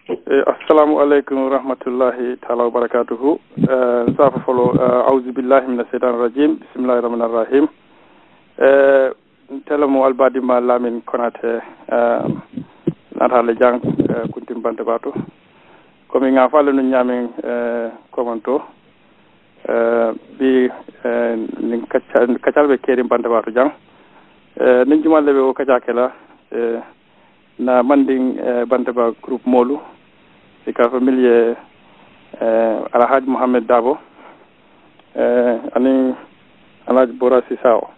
Assalamu alaikum wa rahmatullahi ta'ala wa barakatuhu. Safa follow a'udhu billahi minash shaitanir rajim. Bismillahir rahmanir rahim. Telemo albadi ma lamin konate natale jang kuntim Bantabaa to. Komi nga falo no nyamen komanto bi nin kacalbe keri Bantabaa to jang. Nin jumalle be o kajakela na Manding Bantabaa group molu ka familie Alhaji Mohamed Dabo ani Alhaji Bora Sisao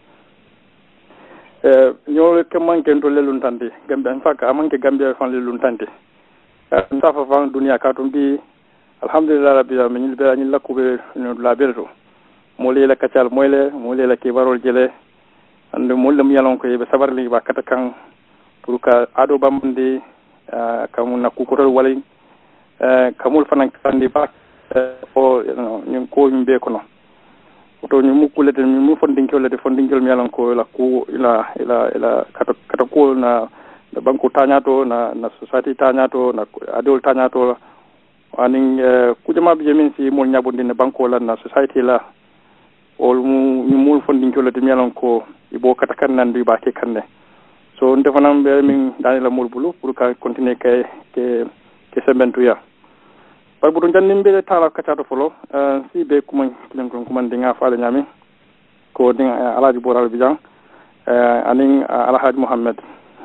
ñoo ke manke to lelun tante gambe en faka manke gambe fan lelun tante safa fan dunia ka tum bi alhamdulillah rabbil alamin be ani lakube no la belto mo le la kacal moyle mo le la ke barol jele and mo lam yalon ko be sabar li ba kata kan pour ka ado bamde kamun na kukotol walay kamul fanan kandi ba o ñun ko mbe ko no to ñu mukulete mi mu fondinkel mi yalan ko la ku ila kata ko na banku tañato na society tañato na adol tañato anin ku jama bi min si mol nyabundi ne banko la na society la ol mu fondinkel mi yalan ko ibo kata kan nan bi ba ke kanne so ndefanam be min dani la mol bulu pour ka continuer ke sementu ya par bu jannim be tala kacato folo si be kuma dinga faale nyami ko dinga Alhaji Boral Bijan anin Alhaji Mohamed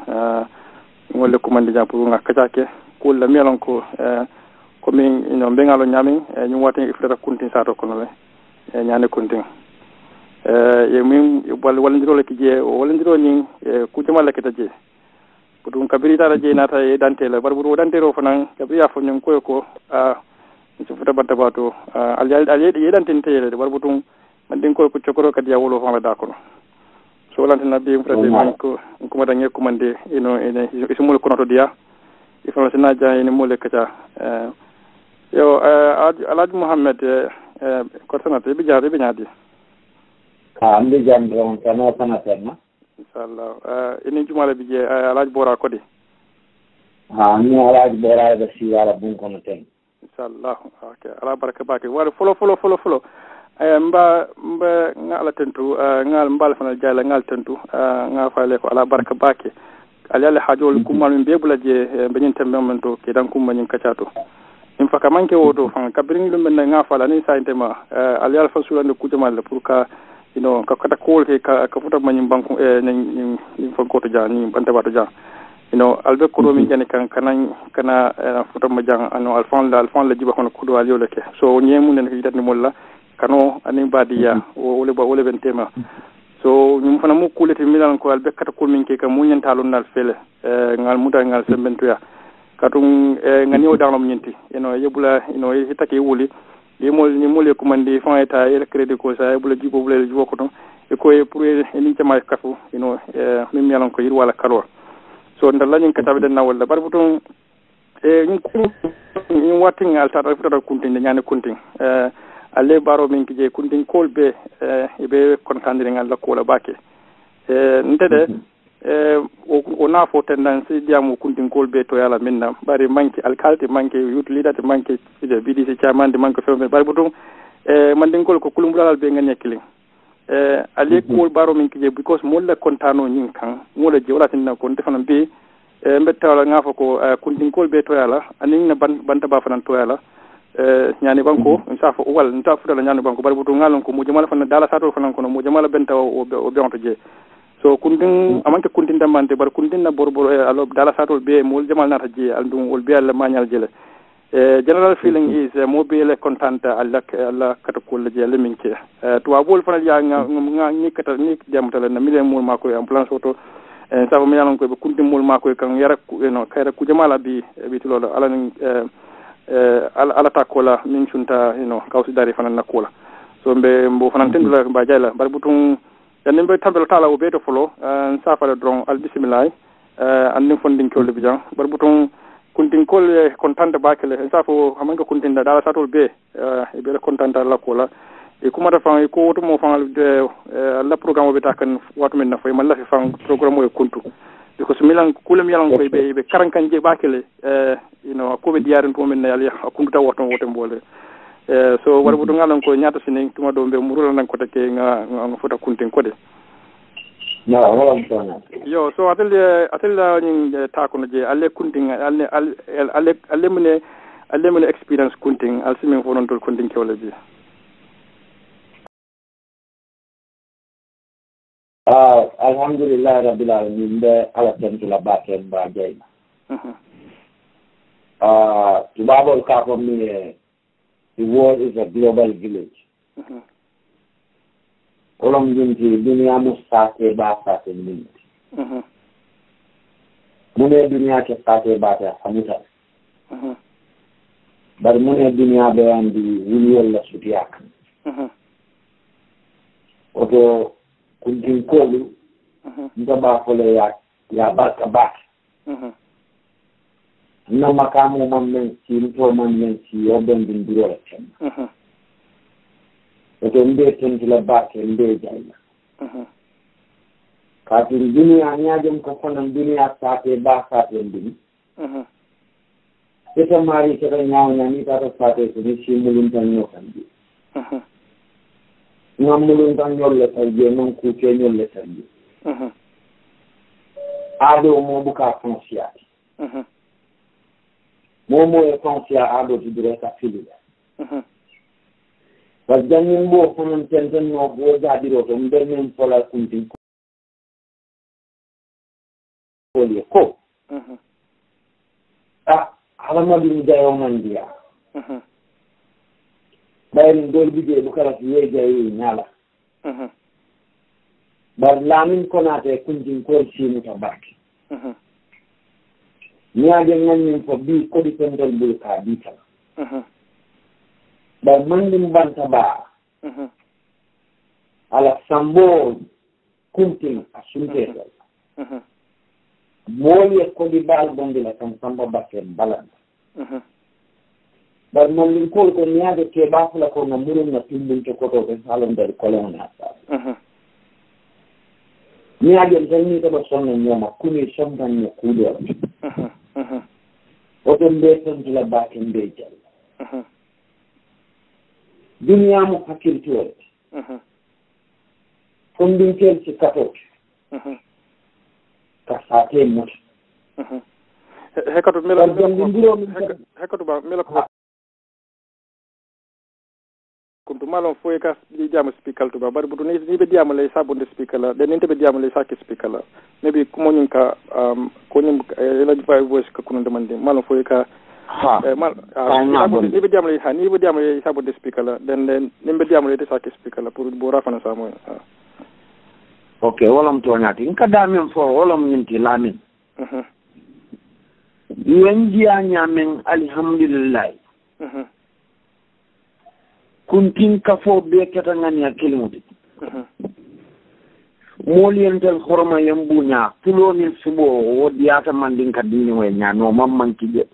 ngolle kuma dinga pour nga kacake ko la melon ko min ino bengalo nyami ñu watin ifrata kuntin sato kono le nyane kuntin ye min walindiro le kije walindiro ni ku jama le kitaje budum kabiri tara je nata e dantela barburu dantero fanan kabiri afo nyon ko su futa Bantabaa to alye dantin tele barbutum mandin ko chokoro kadi ya wolo fama da kono so lantina bi frate man ko ma dange ko mande ino ene isumul kono to dia ifo sina ja ene mole kacha yo Alhaji Mohamed ko sanate bi jaade bi nyaadi andi jandron kana terna inshallah ini jumala bi je Alhaji Bora ko di ni Alhaji Bora da si wala bun kono ten inshallah okay ala baraka bake wala folo mba ngala tentu ngal mbal fana jala ngal tentu nga faale ko ala baraka bake ala hajol kumal be bula je benin tembe momento ke dan kum manin kacato in faka manke wodo fan kabrin dum men nga faala ni sa intema ala fasulande kujamal pour ka ka kata kol ke ka futa manin banku ni fanko to jani Bantabaa to jani albe ko mi jani kana futa ma jang ano alfan la jiba kono kudo al yoleke so nyemu nen hidat ni molla kano ani badiya wole bentema so nyum fana mu kulete milan ko albe kata ko min ke ka munyen talon nal fele ngal muda ngal sembentuya katum ngani o dawlam nyinti yebula hitake wuli ni mole ko mandi fan eta el credit ko sa yebula jibo bule jibo ko ton e ko pour ni jama kafu mim yalan ko yir wala kalo so ndalla ñing katabe den na wala barbutum ñu watin altata futa kuntin ñane kuntin alle baro min kije kuntin kolbe be kontandire ngal la kola bake ntede o na fo tendansi diamu kuntin kolbe to yala minna bari manki alkalti manki youth leader manki de BDC chairman de manki fembe barbutum mandin kol ko kulumbulal be ngane killing ale kol baro min kije because molla kontano nyin kan mola je wala tinna ko defana be mbetta ngafa ko kuntin kol be to yala anin na Bantabaa fanan to yala nyani banko insafo wal nta futa la nyani banko bari butu ngalon ko mo jamala fanan dala sato fanan ko mo jamala benta o beonto je so kuntin amanke kuntin damante bar kuntin na borbor alo dala sato be mo jamal nata je aldum wol be alla mañal jele general feeling is mo be le content alla kata ko le je le minke to abol fanan ya nga ni kata ni jamtala na mile mo mako en plan soto sabu mi yalan ko be kuntin mo mako kan yara kayra ku jamala bi tilolo ala ni ala takola min sunta kawsi dari fanan nakola so mbo fanan tendula ba jayla bar butun yanin be tambel tala o be to folo safala dron al bismillah andin fondin kolde bijan bar butun kuntin kol kontante bakele safo hamanga kuntin da dala satol be be kontante la kola e kuma da fan ko to mo fan la programme be takan watu men na fay man la fi fan programme o kuntu because milan kulam yalan koy be karankan je bakele ko be diarin to men yali akunta woton woten bole so war bu ngalan ko nyaata sinen tuma do be murula nan ko take nga fota kunten ko de no wala tona yo so atel ni ta ko je alle kunting alle mune experience kunting al simen fonon tol kunting kewle je alhamdulillah rabbil alamin be ala tantula baken ba jeyna tubabol ka ko mi the world is a global village olom jinti dunia mustate ba sate min mune dunia ke sate ba ta amuta bar mune dunia be andi wuliyol la sutiyak oto kuntin kolu ndaba fole ya barka bak na makamu mammen si to mammen si oben din duro ten oto mbe tentila bak mbe jayna katin dunia nyaajum ko fonan dunia sate ba sate din ita mari kera nyawnya ni ta sate ni si mulun tan nyokan ngam tan yolle tay je non ku ke yolle tay ado mo buka fonsiati mo e fonsia ado di direta filila ba jamin bo fonon tenten no bo jadiro to mbermen pola kuntin ko halama bi jayo mandia bayni dol bije bu kala ye jayi nyala bar lamin konate kunjin ko sinu tabaki nyaade ngani ko bi ko di pendol bul ka bita bar Manding Bantabaa ala sambo Kunting asunte moye ko di bal bondila kam samba bakken balan bar Manding ko nyaade ke bafula ko na murun na timbin to ko to salon der kolona sa nyaade tan to ba sonno nyoma kuni somban no kudo oto mbe tan la bakken be jall dunia mu hakilto fondin kel ci katot ka sate mot hekatu mela hekatu ba mela ko kuntu malon foye ka di jamu speaker to ba bar butu ni be jamu lay sabonde speaker la den inte be jamu lay sakki speaker la maybe ko monin ka ko nim la fa voice ka kunu demande malon foye ka ni be jamu lay hani be jamu lay sabonde speaker la den nimbe jamu lay sakki speaker la pour bo rafana sa moy okay wolam to nyati nka damen fo wolam nyinti lamin yenji anyamen alhamdulillah kuntin kafo be keta ngani akilmuti molientel horma yambunya tuloni subo wodiata Manding kadini we nyano mamman kije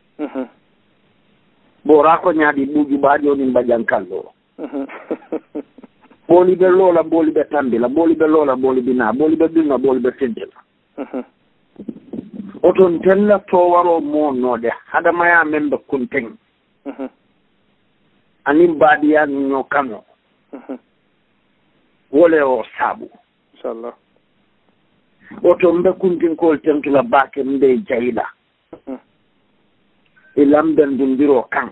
bora ko nyaadi buju baajo ni bajankallo boli be lola boli be tambila boli be lola boli bina boli be dinna boli be tendela oton tella to waro mo node hada maya membe Kunting anim badia no kano wole o sabu inshallah oto mbe Kunting ko tentula baake mbe jayla ilamben dundiro kan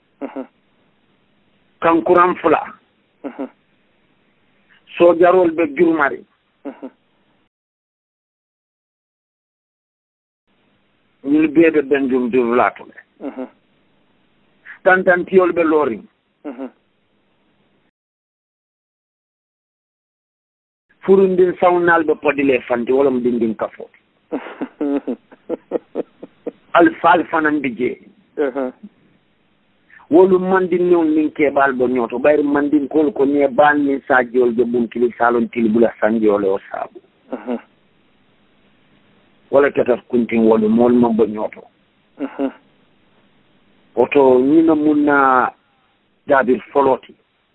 kuran fula so jarol be jurmari ni bebe benjum durlato tantan tiol be lori furundin sawnal be podile fanti wolom dindin kafo alfal fanan bije wolu Manding non min ke bal bo nyoto bayr Manding ko ne ban ni sajjol je bum kili salon tilbula sanjole o sabu wala kata Kunting wolu mol mambo nyoto oto nina munna jabir foloti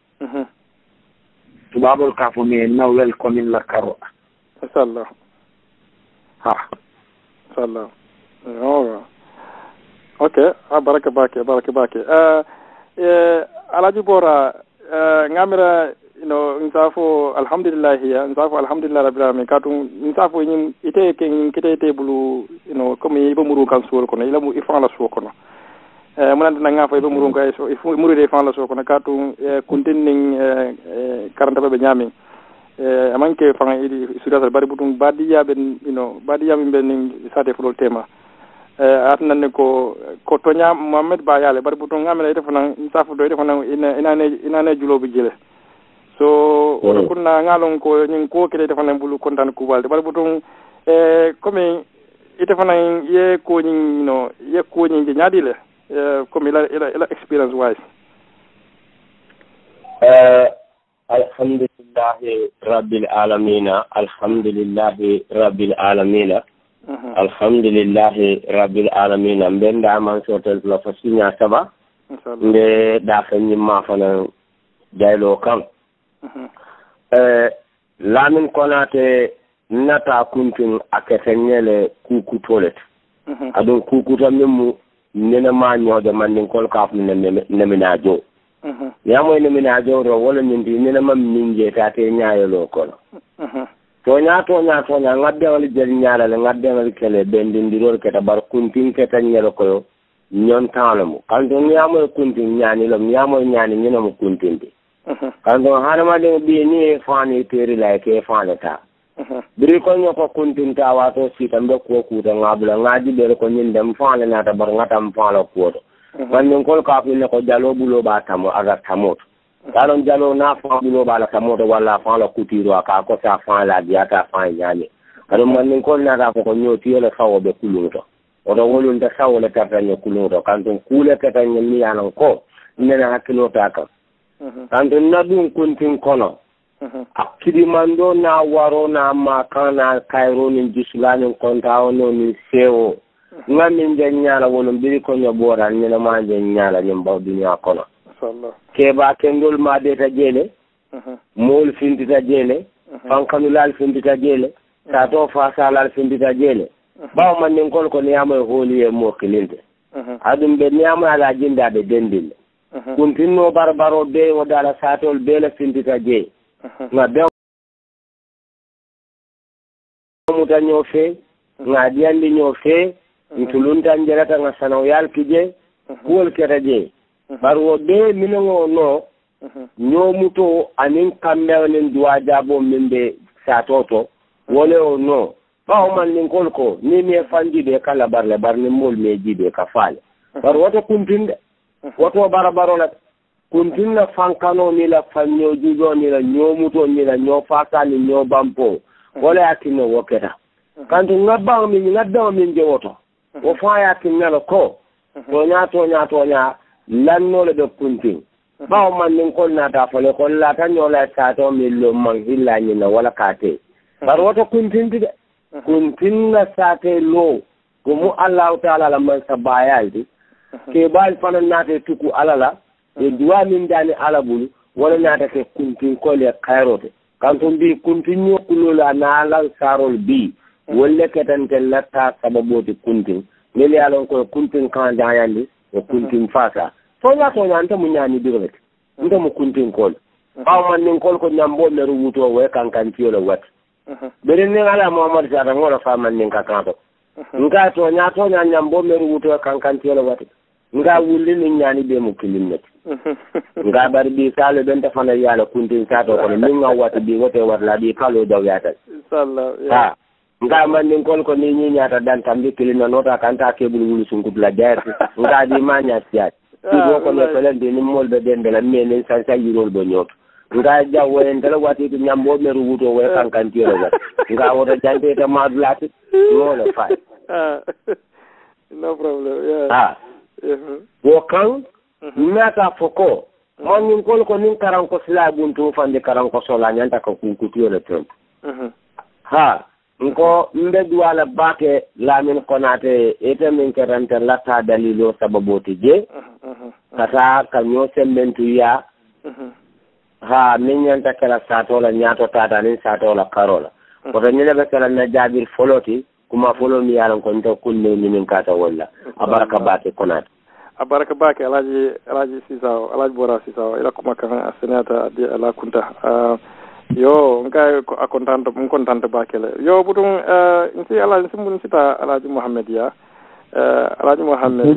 tubabol ka fo me nawel komin la karo inshallah ha inshallah okay baraka bake alaji bora ngamira nsafo alhamdulillah rabbil alamin katum nsafo nyim ite ken kite bulu comme ibo muru kan suwol kono ila mu ifan la suwo kono munanta na ngafa ibo muru kan so ifu muru de fan la suwo kono katum kuntin ning karanta be nyami amanke fan idi sudata bari butun badiya ben badiya min ben ning sate fulol tema atnane ko tonya Muhammad Ba yale bari butun ngamela ite fana nsafo do ite fana ina ne julobi jele so wala kunna ngalon ko nyin ko kede defana bulu kontan kubalde bal butun comme ite fana ye ko nyin ye ko nyin nyaadi le comme ila experience wise alhamdulillah rabbil alamin mbenda man sotel la fasinya saba nde da fanyi ma fana jaylo kan lamin konate nata kuntin aketenyele kuku toilet adon kuku tammu nena ma nyodo mandin kol kaf nemina jo yamo nemina jo ro wala nyindi nena mam minje tate nyaayelo kono to nya ngadde wala jel nyaala le ngadde wala kele bendindirol keta bar kuntin keta nyelo ko nyon taalamu kaldo yamo kuntin nyaani lo yamo nyaani nyina mo kuntinde kando hanama de bi ni fani teri la ke fanata biri ko nyoko kuntinta wato sitambe ko kuta ngabla ngadi be ko nyindem fana na ta bar ngatam fala ko man min kol ka fi ne ko jalo bulo ba tamo aga tamot dalon jalo na fa bulo ba la tamot wala fala kutiro aka ko sa fala diata fa nyane kado man min kol na ta ko nyoti le fawo be kuluto o do wolun ta sawo le ta tanyo kuluto kanto kule ka tanyo mi yanan ko nena hakilo ta ka kanto nadun kuntin kono akidi mando na waro na makana kairo ni jisulani kontawo no ni sewo ngamin janyala wono biri ko nyobora nyina ma janyala nyimba dunya kono keba kendol ma deta jele mol findita jele fankanu lal findita jele sato fa salal findita jele bawo man nin kol ko niyama holi e mo kilinde adum be niyama ala jinda be dendil kuntinno barbaro be wodala satol be la findita je nga be muta nyofe nga diandi nyofe ntulunta njerata nga sanoyal kije kuol keraje barwo be minango no nyomuto anin kambe nen duwaja bo minde satoto wole o no bawo man nin kolko ni me fanji be kala barle barne mol me jibe ka fale bar woto kuntinde woto barabaro la kuntinna fankano ni la fanyo jugo ni la nyomuto ni la nyofasa ni nyobampo wole akino woketa kanto ngabba mi je woto wo faya kinalo ko tonya lanno le do kuntin bawo man nin kol na ta fole ko la tan yola ta to mi lo man hilla ni na wala kate bar woto kuntin de kuntin na sate lo ko mu Allah taala la man sabayaldi ke bal fanan nate tuku alala e duwa min dani alabulu wala nata ke kuntin ko le kairote kanto bi kuntin yo kulola na la sarol bi wolle ketan latta sababoti kuntin neli alon ko kuntin kan dayandi e kuntin fasa tonya anta munyani direct nda mu kuntin kol bawo man nin kol ko nyambo le ruwuto we kan tiolo wat bere ne ala Muhammad sara ngora fa man nin kakanto nga tonya nyambo le ruwuto kan tiolo wat nga wulli ni nyani be mu kilimnet nga bari bi sale ben ta fana yala kuntin sato ko min nga wat bi wote wat la bi kalo daw yata sallallahu ha nga man nin kol ko ni nyata dan tambi kilina nota kanta ke bulu wulu sungub la jaati nga di manya siat ko ko le pelen de ni molbe dembe la menen sansa yirol bo nyot nga jawo en dala wati to nyambo meru wuto we kankan tielo ga nga woto jante ta madlati no le fa no problem yeah wo kan nata foko man nin kol ko nin karan ko sila buntu fande karan ko sola nyanta ko kunkuti le ton ha nko mbe duwala bake lamin konate ete min kerante latta dalilo sababoti je kata kanyo semmentu ya ha min nyanta kala satola nyato tata nin satola karola koto nyele be kala na jabir foloti kuma folo mi yaran ko nta kunne ni min kata walla abaraka baake konat abaraka baake alaji sisaw alaji bora sisaw ila kuma kan senata di ala kunta yo nga ko akontante mun kontante baake le yo budum nsi alaji simun sita alaji Muhammad ya alaji Muhammad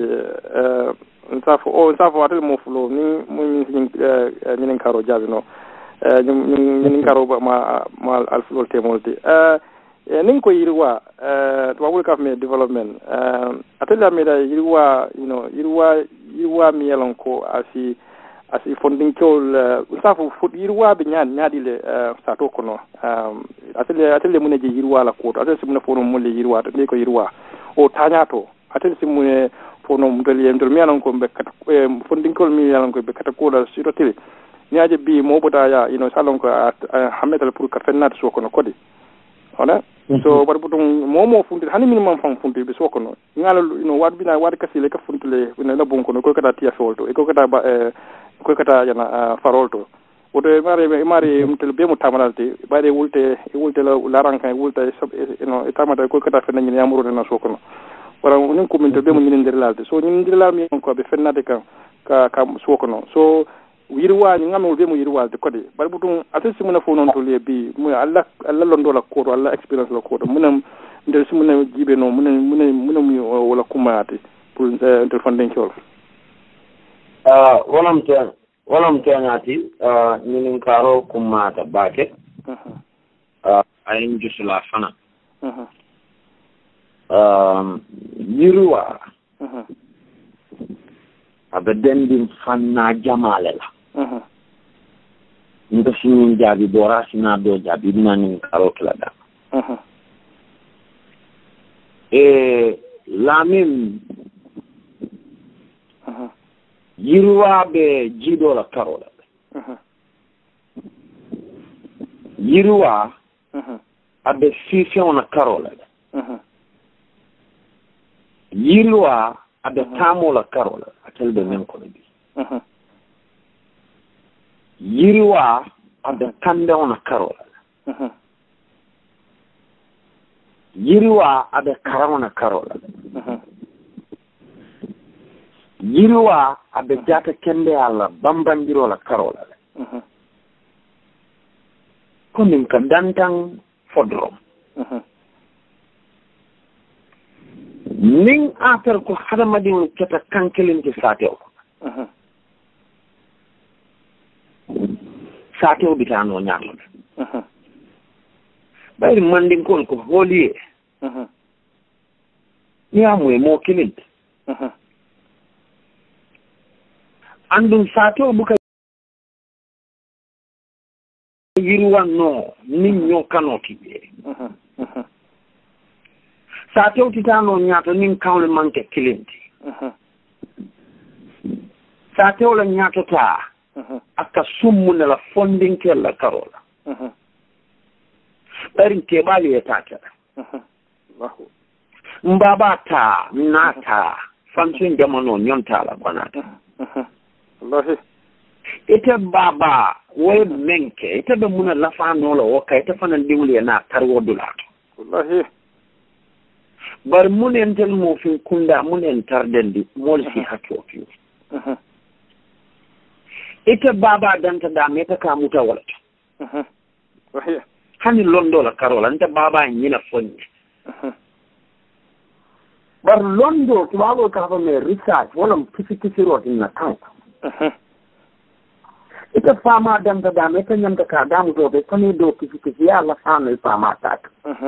nsafo atel mo fulo ni mun ni karo jabi no ni karo ma al fulo temolti nin ko yirwa to ka me development atella me da yirwa yirwa mi yalon ko asi funding kol safu fut yirwa be nyaadi le sa to kono atelle mun je yirwa la ko atelle mun fono mun le yirwa to ko yirwa o tanyato atelle mun fono mun le yendol mi yalon ko be kata funding kol mi yalon ko be kata ko da siro tele nyaaje bi mo boda ya salon ko hametal pour ka fennat so kono kodi ona so bar butung momo funti hani minimum fam funti be sokono ngala wad bina wad kasile ka funti le la bon kono ko kata tia solto e ko kata yana farolto wodo mare mutel be mutamalati bare wulte la ranka wulte e tamata ko kata fenna ni amuro na sokono wala ngun ko min to be mo ni ndirlalde so ni ndirlalmi ko be fennade ka sokono so yirwa ni ngam be mo yirwa de kodi bar butum atesi muna fo non to le bi mu alla londo la ko alla experience la ko munam ndel si muna jibe no munam wala kumaati pour inter funding kol walam ngati ni karo kumata bake ayin jusula fana yirwa abedendin fanna jamale la nda sinin jaabi bora sina do jaabi nani karot la da lamim yirwa be jido la karola yirwa abe fifion na karola yirwa abe tamo la karola atel be men ko bi yirwa abe kande ona karola yirwa abe karamona karola yirwa abe jata kende ala bambandiro la karola konin ka dantang fodrom ning after ko hadamadi on keta kankelin ci satew satew bitano ñaalo bayri manding ko holiye ni amoy mo kilin andum satew buka yirwan no nin ñoo kanoti be satew titano ñaato nin kawle manke kilinti satew la ñaato ta aka summu ne la funding ke la karola bari ke bali ya taka mbaba ta nata fansin jamano nyonta la kwanata wallahi ite baba way menke ite be muna la fa no lo okay ite fanan diwli na tarwo dulato wallahi bar munen tel mo fi kunda munen tardendi mol si hakko fi ite baba danta da meta ka muta wala wallahi hani londo la karola nta baba nyina fonni bar londo tuwalo ka fa me research wala kisi rot na kan ite fama danta da meta nyanta ka damu do be koni do kisi ya la fama fama ta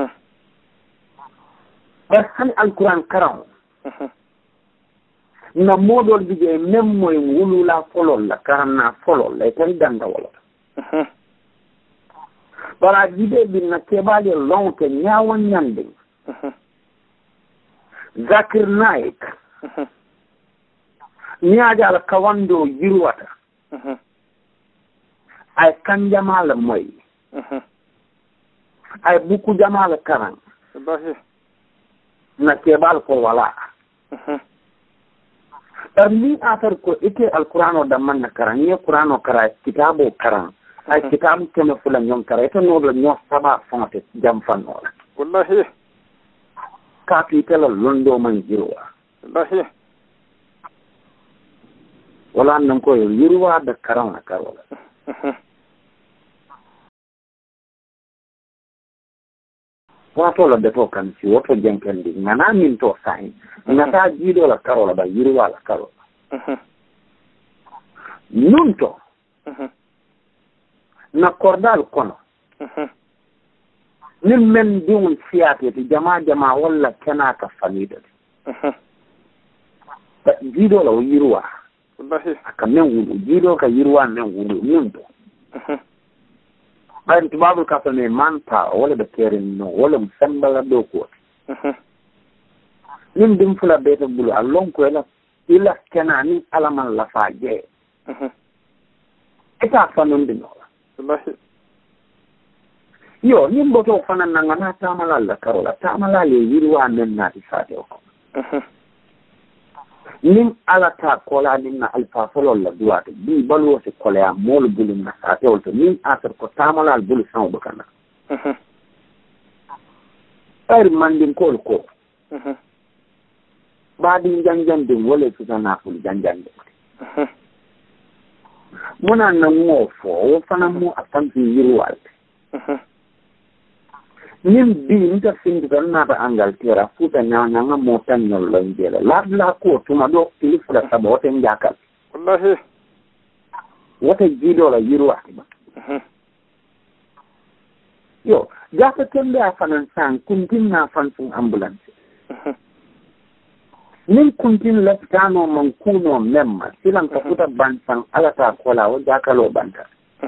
bar hani alquran karam na modol bije même moy wulula folol la karam na folol la tan danda wala bara bide bin na kebale lonke nyawan nyande zakir naik nyaaja la kawando yirwata ay kan jamala moy ay buku jamala karam na kebal ko wala tarmi atar ko ite alqur'ano da man karan ye qur'ano kara kitabo karan ay kitabu kema fula nyom kara ite no la nyo saba fonte jam fanno wallahi capital londo man jirwa bahi wala nan ko yirwa da karana karola wato la de to kan si wato jenkendi ngana min to sai ngata jido la karola ba yirwa la karola nunto na kordal kono nin men diwon siyate ti jama walla kana ka famida jido la yirwa aka men wulu jido ka yirwa men wulu nunto bayan tubabu ka fa ne manta wala da kerin no wala musambala do ko nin dim fula beta bulu allon ko ila kana ni alaman la faje ita fanon dino yo nin boto fanan nan na tamala la karola tamala le yirwa men na isate ko nin ala ta kola nin na alfa folol la duwate bi balwo se kola mol bulu na sate wolto nin asar ko tamala al bulu san do kana ay mandin ko baadi janjande wala su na ful janjande muna nan mo fo fana mu asan fi yirwal nin bi nta sindu na ba angal tera futa nyanya mo tan no lonjela la ko tuma do tilifula sabo ten jakal wallahi wata jido la yirwa yo jaka kende afanan san kuntin na fansun ambulance nin kuntin laftano man kuno memma silan ka futa bansan alata kola wa jakalo banta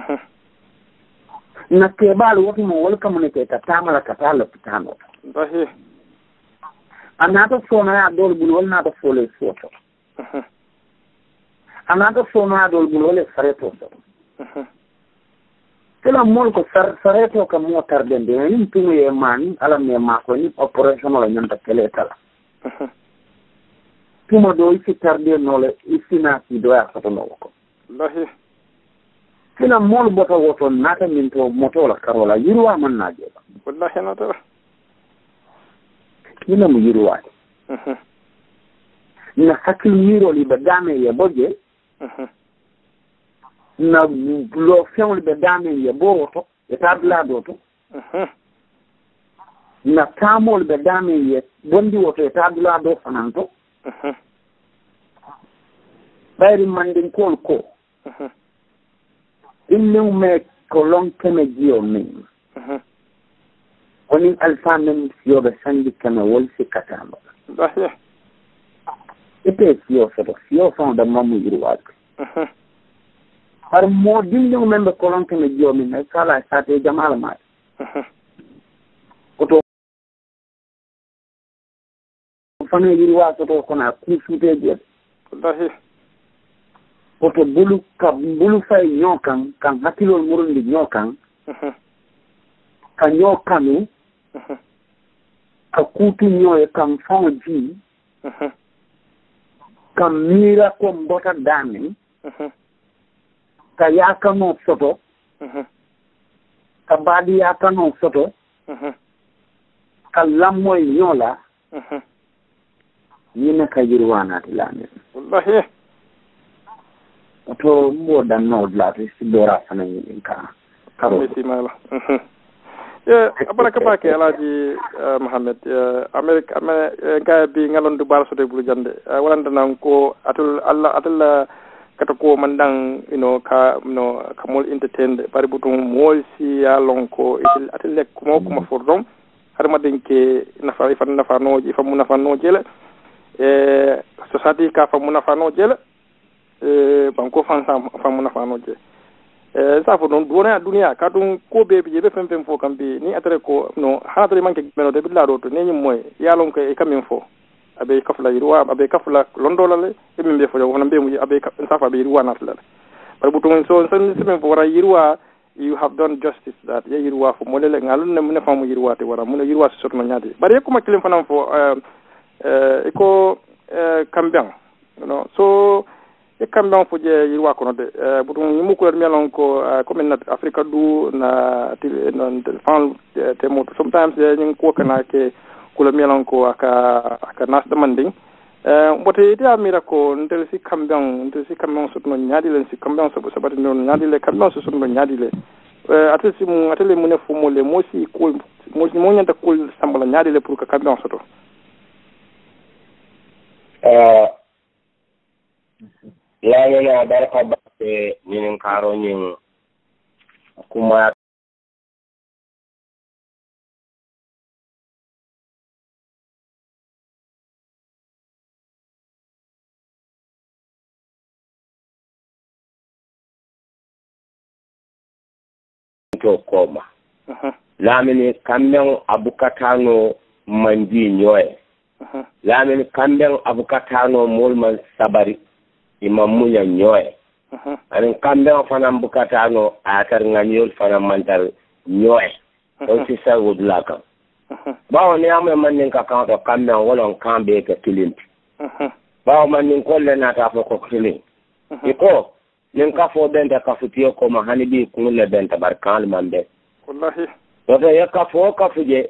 na kebal wati mo wal community ta tamala ka tala pitano bahi anata sona ya dol bul wal nata fole foto anata sona ya dol bul wal sareto kila mol ko sareto ka mo tardende nin tumu e man ala me ma ko ni operation la nyanta kele tala tuma do isi tarde nole isina si do ya foto no ko bahi kila mol bota woto nata min to moto la karola yirwa man naje wallahi nata kila mu yirwa na hakil miro li badame ye boje na lo fewn li badame ye boto e tabla doto na tamol badame ye bondi woto e tabla do fananto bayri mandin ko innu me kolon keme jiyo min woni alfamen yobe sandi keme wolsi katamba ite siyo soto siyo son da mamu yirwak har mo dinnu membe kolon keme jiyo min ay sala sate jamal ma oto fane yirwa soto kona kusute je wallahi oto bulu fay nyokan kan hakilol murundi nyokan ka nyokanu ka kutu nyoye kan fonji ka mira ko mbota dami ka yakano soto ka badi yakano soto ka lamoy nyola yina ka yirwana tilane wallahi to mo dan no la si dora fana yin ka karo misi mala abara ka bake alaji Muhammad America ga bi ngalon du bar sote bulu jande walanda nan ko atul Allah atul kata ko mandang ka mol entertain bari butum mol si ya lonko itil atul lek ko ma fordom har ma denke nafa ifan nafa noji fa mu nafa nojele society ka fa mu nafa nojele banko famuna fanoje sa fo don dunia ka dun ko be be fem fo kambe ni atare ko no hadare manke meno de billa do to ni moy yalon ko e kamen fo abe kafla yirwa abe kafla londolale e min be fo wona be mu abe safa be yirwa natla par buton so sen semen fo wara yirwa you have done justice that ye yirwa fo molele ngalun ne mun famu yirwa te wara mun yirwa so no nyaade bare ko makilem fanam fo eko kambian so e kambian fo je yirwa kono de buton yimu ko melon ko comme na Africa du na fan temo sometimes ni ko kana ke kula mielon ko aka nasta manding bote ite amira ko ntel si kambion sutno nyaadi len si kambion sabati non nyaadi le kambion sutno nyaadi le atele mu ne fumo le mosi ko mosi mo nyanta kul sambala nyaadi le pour que kambion soto la baraka ba ñinin karo ñin kuma to koma lamini kamben abukatano mandi nyoye lamini kamben abukatano molman sabari imam munya nyoye anin kamben fana bukatano atar nganyol fana mantar nyoye on si sa wudlaka bawo ni amé man ka kanto kamben wolon kambe ke kilinti bawo man nin kolle nata fo ko kilin iko nin ka fo benta ka futiyo ko ma hani bi kulle benta barkal mande wallahi to ya ka fo ka fuje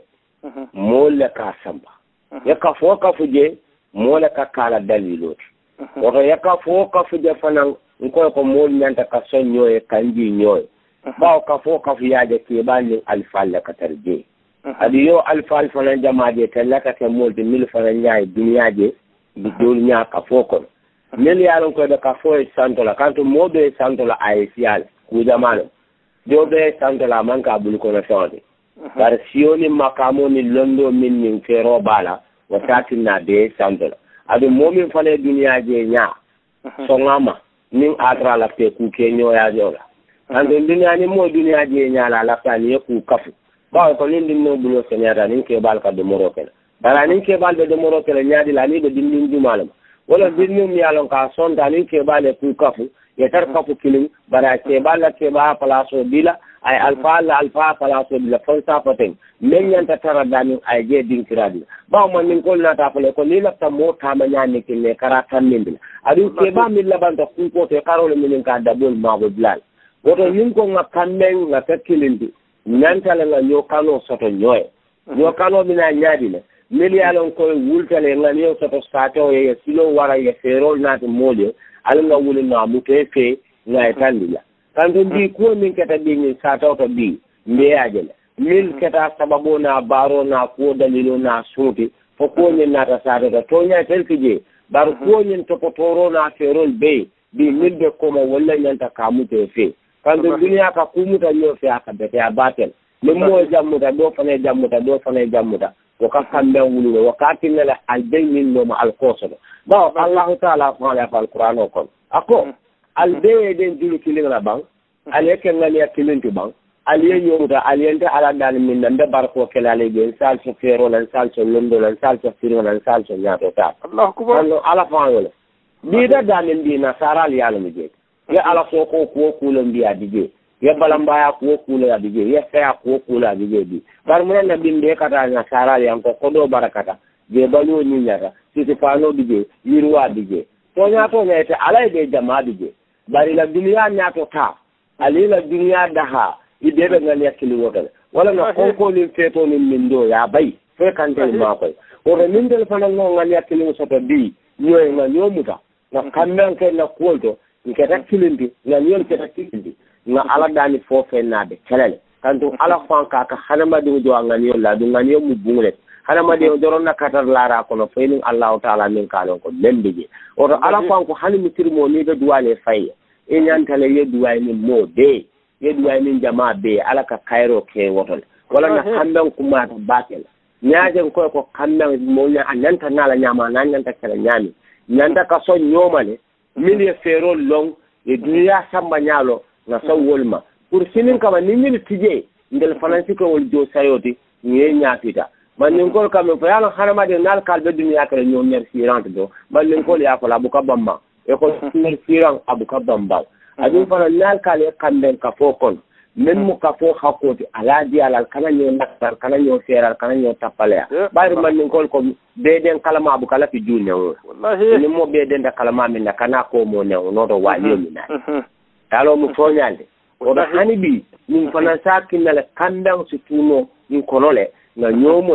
molle ka samba ya ka fo ka fuje molle ka kala daliloti to ya ka fo ka fuje fanan ko mol nyanta ka sonyo e kanji nyoy bawo ka fo ka fiyaje ke bani alfal ka tarje adi yo alfal fanan jamaaje tellaka ke mol de mil fanan nyaay duniyaaje di dol nya ka fo ko mel yaalon ko de ka fo e santola kanto mobe santola ayesial ku jamano dobe santola manka bul ko na sawde bar sioni makamo ni londo min min fero bala watati na de santola adu momin fane duniyaaje nya so ngama nin atra la te ku ke nyoya jola ande dunya ni mo dunya je nyala la tani ku kafu ba ko nin din no bulo senyata nin ke bal ka de morokel dara nin ke bal de morokel nyaadi la ni de din jumalam wala din ni yalon ka son da nin ke bal ku kafu ya tar kafu kilin bara ke bal ke ba palaso bila ay alfa palaso bila fonsa paten men nyanta tara dani ay je din kiradi ba man nin ko na ta fale ko ni la ta mo ta ma nyani ke ne karatan min adu ke ba min labanta ku ko te karole min ka dabol ma go bilal woto nin ko nga kamben nga takilindi nyantale nga nyokano soto nyoy nyokano bina nyaadi le miliyalon ko wultale nga nyo soto sato ye silo wara ye ferol nati molio ala nga wuli na muke fe nga etandila kanto ndi ko min keta bi sato to bi mbeyaje mil keta sababu na baro na ko dalilo na suti fo ko nyen nata sato to nya telkije bar ko nyen to potoro na ferol be bi milbe ko mo wala nyanta kamute fe kanto dunia ka kumuta nyo fe aka bete abatel lemo jammuta do fane jammuta ko ka kambe wulu wakati nela albay min no ma alqosado ba Allah taala fa ala alquran ko ako albay den dulu kilingala bang aleke ngani akilintu bang aliye yomuta aliyente ala dal min nande barko kelale ge sal so fero lan sal so londo lan sal so firo lan sal so nyato ta Allah kubar ala fa wala bi da damin bi na saral yalla mi je ya ala so ko kulo mbiya dige ya balambaya ko kulo dige ya saya ko kulo dige bi bar mun na binde kata na saral yan ko do barakata je balu ni nyara siti pano dige yirwa dige to nyato ngete ala de jama dige bari la dunya nyato ta ali la dunya daha ide be ngani akili wotal wala na ko ni feto ni mindo ya bay fe kante ma ko o re mindel fana ngani akili soto bi nyoy na nyomuta na kamben ke na kolto nketa kilindi na nyon keta kilindi na ala dani fofe na be kelele kanto ala fanka ka hanama de jo ngani yolla du ngani mu bungle hanama de doron na katar lara ko no feeling Allah taala min kalon ko lembije o to ala fanko hani mitirmo ni de duwale fay e nyantale ye duway ni mo de ye duway ni jama be ala ka kairo ke wotol wala na kamben kuma ta bakel nyaaje ko kamben mo nya ananta nala nyama nanyanta kala nyami nyanda ka so nyomale mili fero long e dunia samba nyalo na so wolma pour sinin kama ni mili tije ndel falansi ko wol jo sayoti ni nyaapita man ni ko kam ko yalla harama de nal kalbe dunia kala ñoo merci rente do man ni ko ya ko la bu ka bamba e ko merci rang abu ka bamba adu fana nal kala kamben ka fokon men mu ka fo hakoti ala di ala kana ñoo naktar kana ñoo seral kana ñoo tapale bari man ni ko be den kalama bu kala fi junya wallahi ni mo be den da kalama min na kana ko mo ne no do wali mi na talo mu fonyande o da hani bi min fana sakin na kamben su tuno ni konole na nyomoy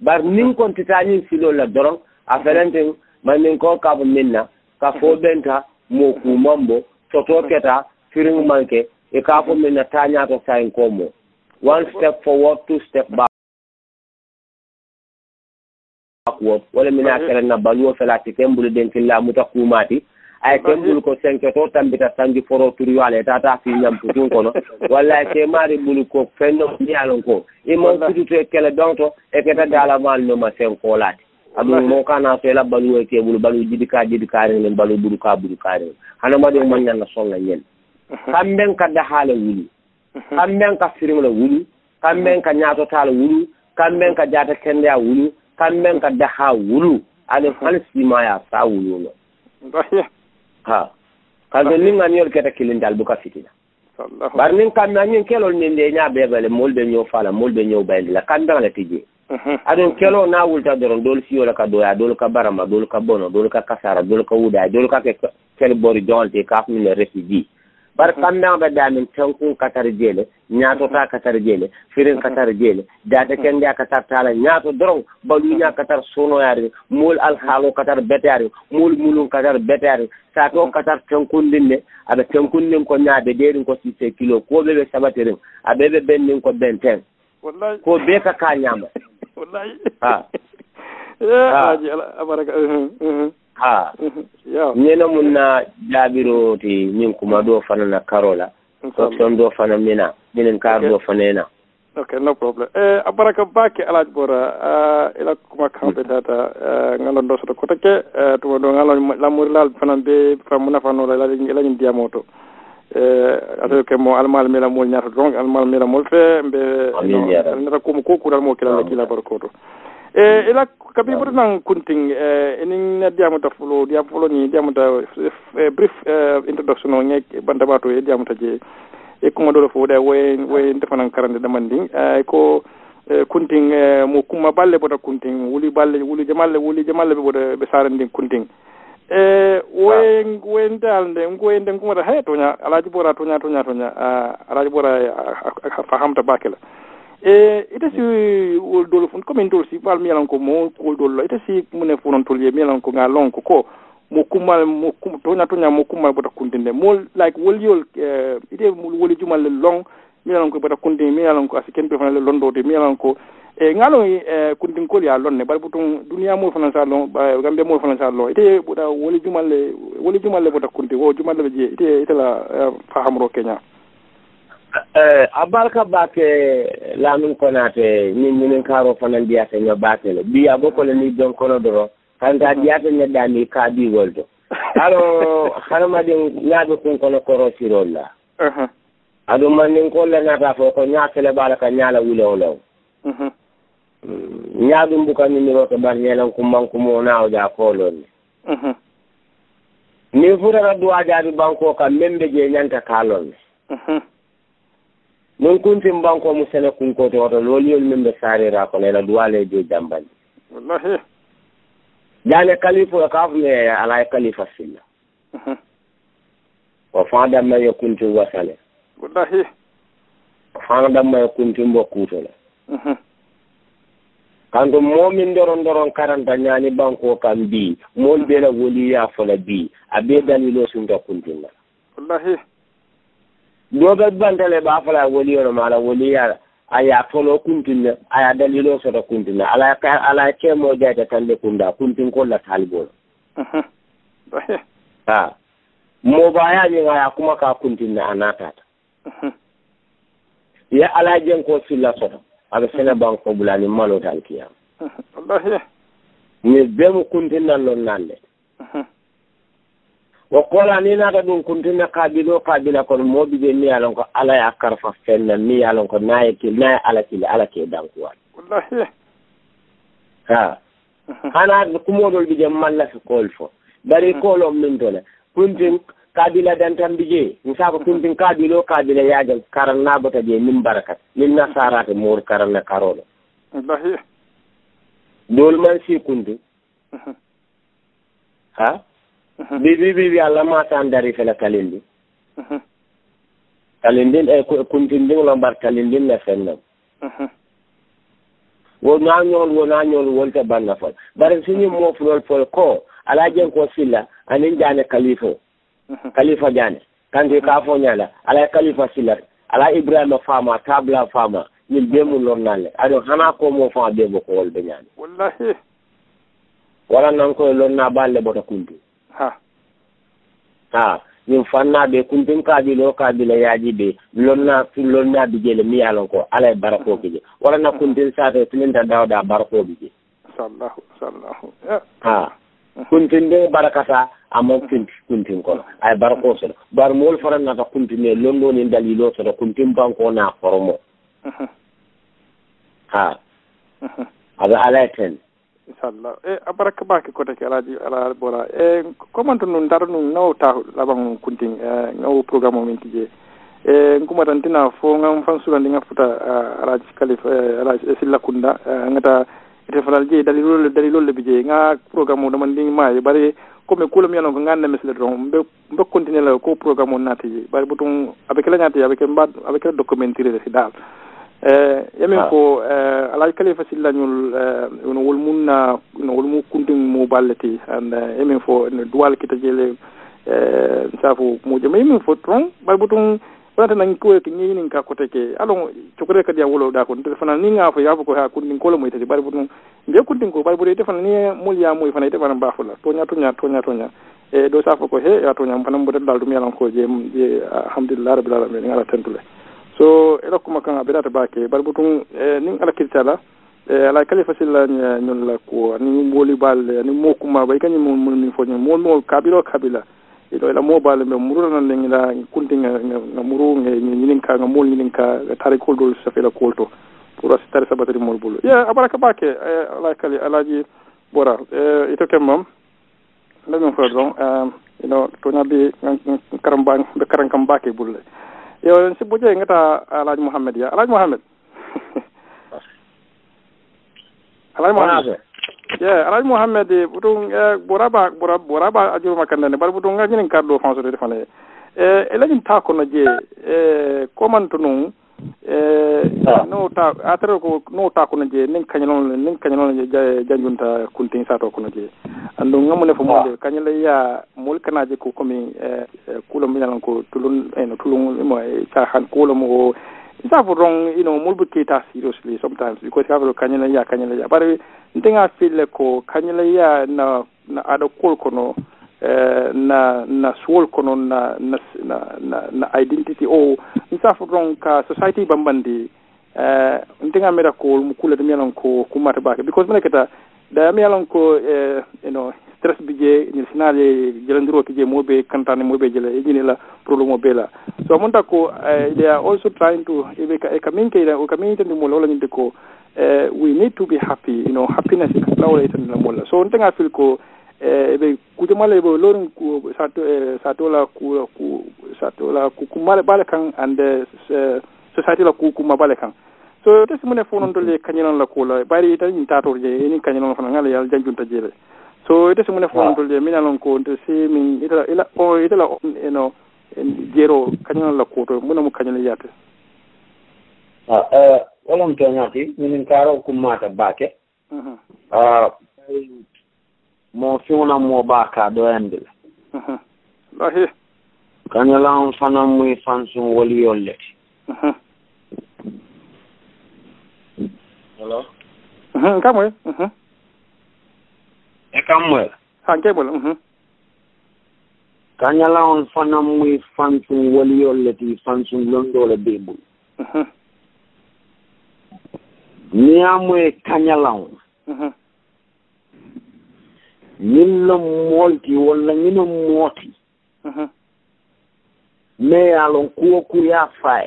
bar nin kon titani silo la doron a felente manin ko ka minna ka fo benta mo ku mambo toto keta firing manke e ka fo minna tanya to sain komo one step forward two step backward wala mina kala na baluo felati kembulu den killa muta kumati ay kembulu ko senke to tambita sangi foro turi wala tata fi nyam putun kono wala ke mari bulu ko fenno nyalon ko e mo tutu to kala donto e keta dala mal no ma sen ko lati adu mo kana to la baluo ke bulu balu jidika ren balu bulu ka ren hana ma de mo nyana songa nyen kamben ka da hala wuli kamben ka firim la wuli kamben ka nyaato tala wuli kamben ka jata kende ya wuli kamben ka da ha wulu ale falsi ma ya sa wulu no ha kazo ninga nyol keta kilindal buka fitina bar nin kam na nyin kelol ni de nya bebele molbe nyo fala molbe nyo bayli la kanda la tije adon kelo na wulta doron dol siyo la ka doya dol ka barama dol ka bono dol ka kasara dol ka wuda dol ka ke kel bori jonte ka fu ne refugee bar kanda ba damin tanku katar jele nyaato ta katar jele firin katar jele data kende katar tala nyaato doron balu nya katar sono yari mul al halo katar betari mul mulun katar betari sa to katar tankundinne ada tankundin ko nyaade derin ko 6 kilo ko bebe sabaterin abebe bennin ko benten wallahi ko be ka nyama wallahi ha aji abaraka ha nyena munna jabiro ti nyin kuma do fana na karola option do fana mina dinen kar do fana okay no problem abaraka baki alaj bora ila kuma kambe data ngalon do so ko take to do ngalon lamurlal fana be famuna fano la nyi diamoto ado ke mo almal mela mo nyaato donc almal mela mo fe be no ko ko kural mo kila barkoto ila kabi burnan kunting enin na diamuta fulo ni diamuta brief introduction on ngek Bantabaa to diamuta je e kuma do fo da way defanan karande da Manding ko kunting mo kuma balle bota kunting wuli balle wuli jamalle be sarandin kunting wen dalde ngoyende kuma da hetonya alaji bora tonya alaji bora fahamta bakela ita si wol dolo fun comme ndol si fal milan ko mo ko dolo ita si mune funon tolye milan ko ngalon ko mo kumal tonya mo kumal bota kundinde mo like wol yol ite woli jumal long milan ko bota kundinde milan ko asiken be fanale londo de milan ko ngalon kundin ko ya lonne bal butun dunia mo fanan sa lon gambe mo fanan sa lon ite bota woli jumal bota kundinde wo jumal be je ite la fahamro Kenya abarka bake lamin konate nin karo fanan diate nya batele biya boko le ni don kono doro kanta diate nya dani ka di woldo alo harama din nyaado kun kono koro sirolla ado manin ko le nata fo ko nyaatele balaka nyaala wulo nyaado mbuka ni roto bar nyelan ko manko mo naaw ja ko lon ni fura duwa jabi banko ka membe je nyanta kalon non kuntim banko mu sene kun ko to loliyol membe sarira ko lela duwale je jambal wallahi jale khalifa ka fune ala khalifa silla wa fada ma yakuntu wasale wallahi fada ma yakuntu mbokuto la kando momin doron karanta nyani banko kan bi mon bela woliya fola bi abe dalilo sunta kuntinna wallahi doga bantale ba fala woliyo mala woliya aya tolo kuntinna aya dalilo soto kuntinna ala ke mo jata tande kunda kuntin ko la talbo ha mo baya ni aya kuma ka kuntinna anata ya ala jen ko silla soto aga sene banko bulani malo talkiya wallahi ni bemu kuntinna lon nande wakola ni nata dun kuntina kabila kon modi be ni alon ko ala ya karfa fenna ni alon ko naye ala ke dankuwa wallahi ha hana kumodol bi jam malla fi kolfo dari kolo min dole kuntin kabila dan tambije misako kuntin kabila yagal karanna bata je min barakat min nasarata mur karanna karolo wallahi dol man si kuntin ha bibi Allah ma tan dari fela kalindi kalindin kuntin ding lambar kalindin na fenna wona ñol wolta banna fol bare suñu mo fulol fol ko ala jen ko silla anin jane khalifa jane kandi ka fo nyala ala khalifa silla ala ibrahima fama tabla fama ñil bemu lon nalle ado hana ko mo fa bebo ko wol be nyane wallahi wala nan ko lon na balle bota kunti ha ñin fanna be kuntin kabilo yaaji be lonna bi jele mi yalon ko ala barako kije wala na kuntin saate tilinta dawda barako bije sallahu ha kuntin de barakata amon kuntin ko ay barako so bar mol faran na ta kuntine londo ni dalilo so kuntin banko na foromo ha ada ala ten inshallah abaraka baki ko take ala bora comment nun dar nun nawta laban kunting ngaw programme min tije nguma tantina fo ngam fansula ndinga futa alaji khalifa alaji silla kunda ngata referal je dalilo le bije nga programme do man nding may bari comme ko lam yanon ko ngande mesle don be continuer la ko programme nati bari butum avec la nyati avec documentaire ci dal yemen ko alaji khalifa silla nyul wol munna wol mu kunting mo ballati and yemen fo duwal kita jele safu mo jeme yemen fo tron bari butum wonata nan ko ni nin ka ko teke alon chokore ka dia wolo da ko telefona ni nga fo yabo ko ha kundin ko lo mo tete bari butum be kundin ko bari bude telefona ni mul ya mo fana ite bana bafula tonya do safu ko he ya tonya fana mo dal dum yalan ko je alhamdulillah rabbil alamin ngala tentule so ela kuma kan abirata bake bari butum nin ala kirtala ala khalifa silla nyol la ko ni moli bal ni mokuma bay kany mo min fo mo kabila ilo ila mobile me muruna nan ngila kuntinga ngamuru nginin ka ngamol nginin ka tare ko dol sa fela kolto pour asitare sabatari mol bulu ya abaraka bake ala kali alaji bora ito kemam lamin fodon to nabi karambang be karankam bake bulle yo si boje ngata alaji muhammad alaji alaji muhammad butung boraba ajuru makandane bar butung ngajin kardo fonso de fane elajin ta ko na je comment non no ta atero ko no ta ko na je nin kanyalon janjunta kuntin sato ko na je ando ngamune fo mo kanyala ya mol kanaje ko komi kulo minyalan ko tulun mo ta han kulo mo that wrong, mulbu kita seriously sometimes because have kanyala ya but ntinga feel ko kanyala ya na ada kol kono na soul kono na identity o that wrong ka society bambandi ntinga mera ko mukula de melon ko kumata bake because melekata da melon ko stress bije ni sinale jelandiro kije mobe kantane mobe jele ejinila problème bela so monta ko they are also trying to community ni mola ni ko we need to be happy happiness is lawla itan la mola so ntenga fil ko be kujumale bo lorun ku satola ku kumale balakan and society la ku kumale kan so tesi mune fonon dole kanyinan la ko la bari itan ni tator je ni kanyinan fana ngala yal janjunta jele so ite sumune fonto le minalon ko to si min ila jero kanyon la ko to muna mu kanyon yate wolon to nyati min karo kumata bake mo fiona mo baka do ende lahi kanyon fana muy fansu woli yolle hello kamwe Samuel. Samuel. Kanyala on fana muy fansu waliyo leti fansu londo le bebu. Ni amwe kanyala on. Nilo molti wala nino moti. Me alon kuo kuya fai.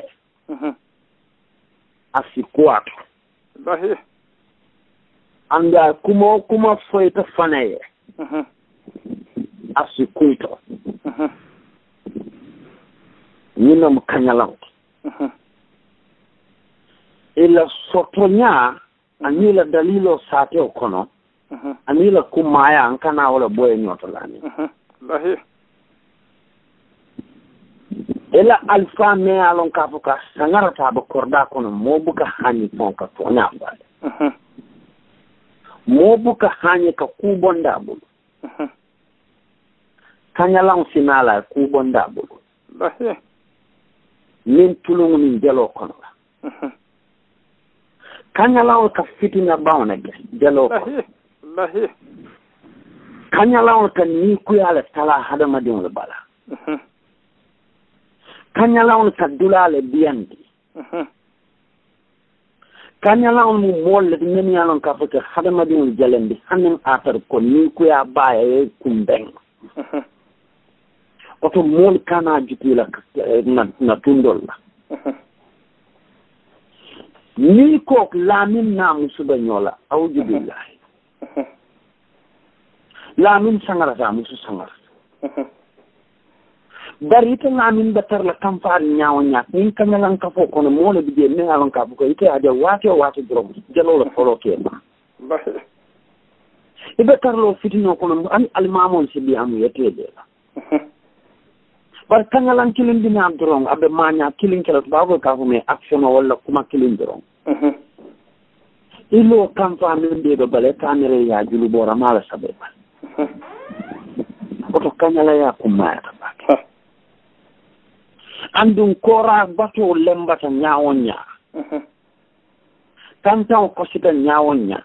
Asikuatu. Bahi. Anda kuma foi ta fanaye asikuito nina mkanyalang ila sotonya anila dalilo sate okono anila kumaya ankana wala boye nyotolani lahi ila alfa me alon kafuka sangara tabo korda kono mobuka hani ponka tonya bale mo buka hanye ka kubonda bulu kanyalang sinala kubonda bulu min tulungu min jalo kono kanyalang ka fitina bawna jalo kono kanyalang ka ni kuyala tala hadama dinul bala kanyalang ka dulale biyandi kanyalang mu molle min yalon ka fata hadama dinul jalendi hanen atar ko ni kuya baye kumbeng oto mol kana jitila na tundol la ni ko lamin na musuba nyola awju billahi lamin sangara ta musu sangara bari ita lamin batar la kamfar nyaaw nyaak ni kanyalan ka fo kono mole bije ne alon ka ko ite ade wato drom jalo la folo ke ma ibe tarlo fitino kono an almamon sibi amu yetede la bar kanyalan kilin dina drom abe manya kilin kala babo ka ko me action wala kuma kilin drom ilo kamfa min de do bale kamere ya julu bora mala sabe oto kanyala ya kuma andun kora bato lembata nyawonya tanta ko sita nyawonya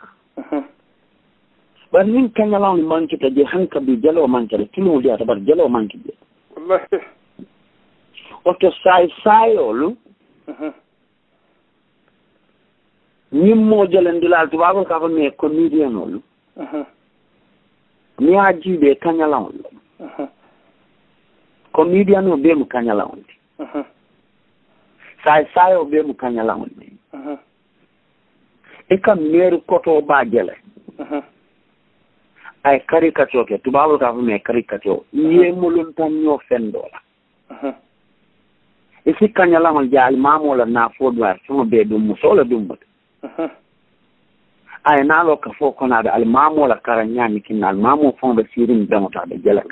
bar nin kanyala ni manki ta je hanka bi jalo manki de tinu dia ta bar jalo manki de wallahi oto sai olu nimmo jalendilal tubabo ka ko me comedian olu ni ajibe kanyala olu comedian o be mu kanyala olu sai o be mu kanyala olu e kam mer koto ba jele ay caricature ke tubabo ka me caricature ye mulun tan ño fendola e si kanyala mal jaal mamola na fodwar so be dum musola dum ay nalo ka fo kona da al mamola karanyani kin al mamo fon be sirin damota de jela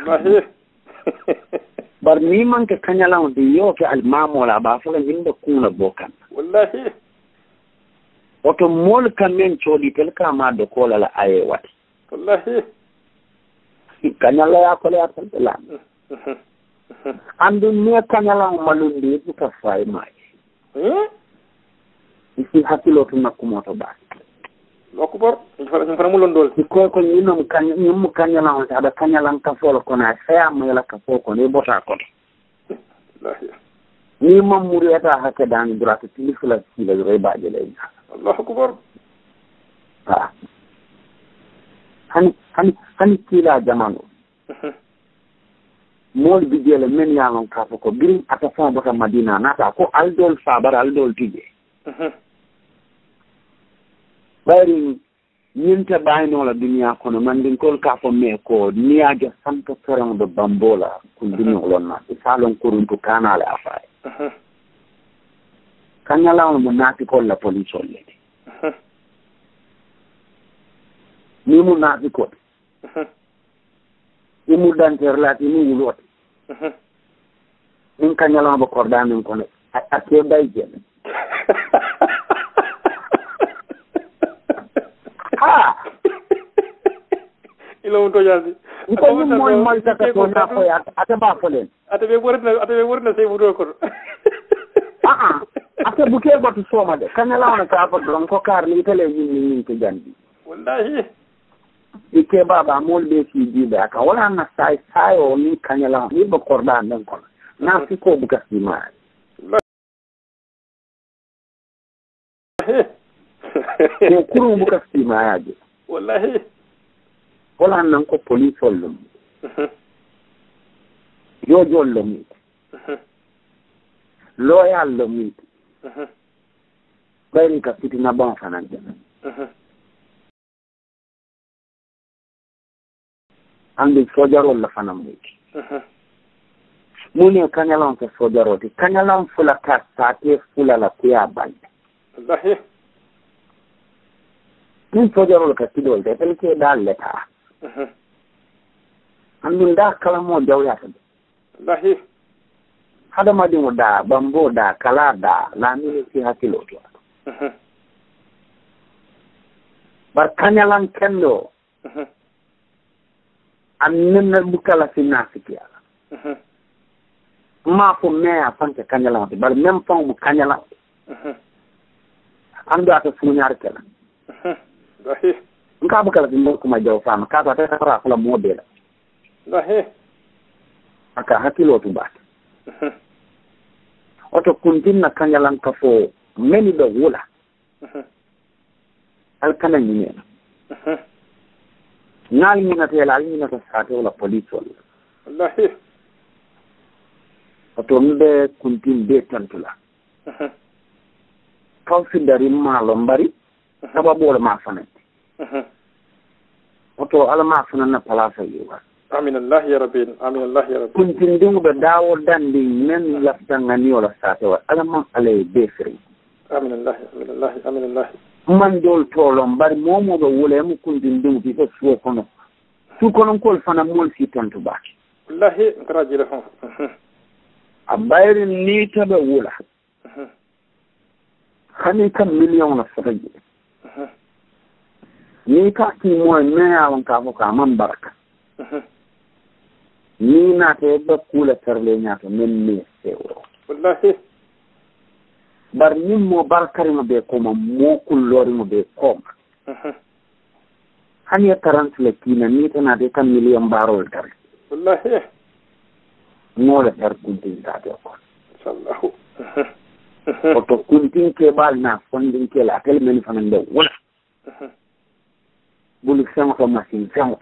bar ni man ka kanyala de yo ke al mamola ba fa nginda kuna bokan wallahi oto mol kan men chodi tel ka ma de kola la aye wat wallahi kanyala ya ko ya tala andu ne kanyala malundi buka fay mai isi hakilo tuna kumoto ba lokubor fara mulon dol ko nyinum kanyala on ada kanyala ka folo kona saya mala ka folo ko ne bota ko ni mam muriyata hakke dan durata tilifula sila reba jele Allahu akbar hani kila jamano mol bijele men yalon ka ko birin ata fa bota madina nata ko aldol sabar aldol tije bari yinta bayno la dunya kono mandin kol ka fo me ko niaja santo toran do bambola ko dunya lonna salon kuruntu kanale afay kanyala on mo nati ko la police olle ni mo nati ko ni mo danter la ni wulot in kanyala ba kordan ko ne ake bayje ilo to jasi ko ni moy mal ta ko na ko ya ata ba folen ata be worna sey wudo ko ata buke ba to soma de kanala on ka ba don ko kar ni tele ni to jandi wallahi ike baba mol be ci diba ka wala na sai o ni kanala ni ba korda nan ko na fi ko buka sima ko kuru buka sima ya je wallahi wala nan ko police ollum yo jollum loyal lum bari ka fitina ban fanan andi sojarol la fanam muti mune kanyalan ke sojaroti kanyalan fula ka sate fula la kuya ban wallahi ni sojarol ka tidol de tel ke dal leta andun da kala mo jawya ta wallahi hada madi mo da bambo da kala da la ni ci hakilo to bar kanyalan kendo annenna bukala finafiki ala ma ko mea fanke kanyalan bar même fon mu kanyalan ando ata suñar kala dahi nka bukala bindo ko ma jaw fama ka ta fara kala modela dahi aka hakilo tu ba oto kuntin na kanyalan ka fo meni do wula al kana ni nal ni na tela ni na sa te wala police wala wallahi oto mbe kuntin be tantula kaw fi dari ma lo mbari sababu wala ma fanati oto ala ma fanana palasa yiwa amin allah ya rabbi amin allah ya rabbi kuntin dingo be dawo dandi men la tangani wala sa te wala ala ma ale be fri amin allah amin allah amin allah man dol tolom bari momo do wole mu kuntin dingo bi ko suo kono su kono kol fana mol si tantu baki wallahi ngara jile fon abayri ni tabe wula khani kam million na fataji ni ka ki moy me awon ka ko man baraka ni na te ba kula terle nyaata men ni euro wallahi bar ni mo barkari mo be ko mo kullori mo be ko hani tarantle kina ni tana de kam million barol tar wallahi ngole tar kuntin ta de ko sallahu oto kuntin ke bal na fondin ke la tel men fanan de wala bulu sama ko masin sama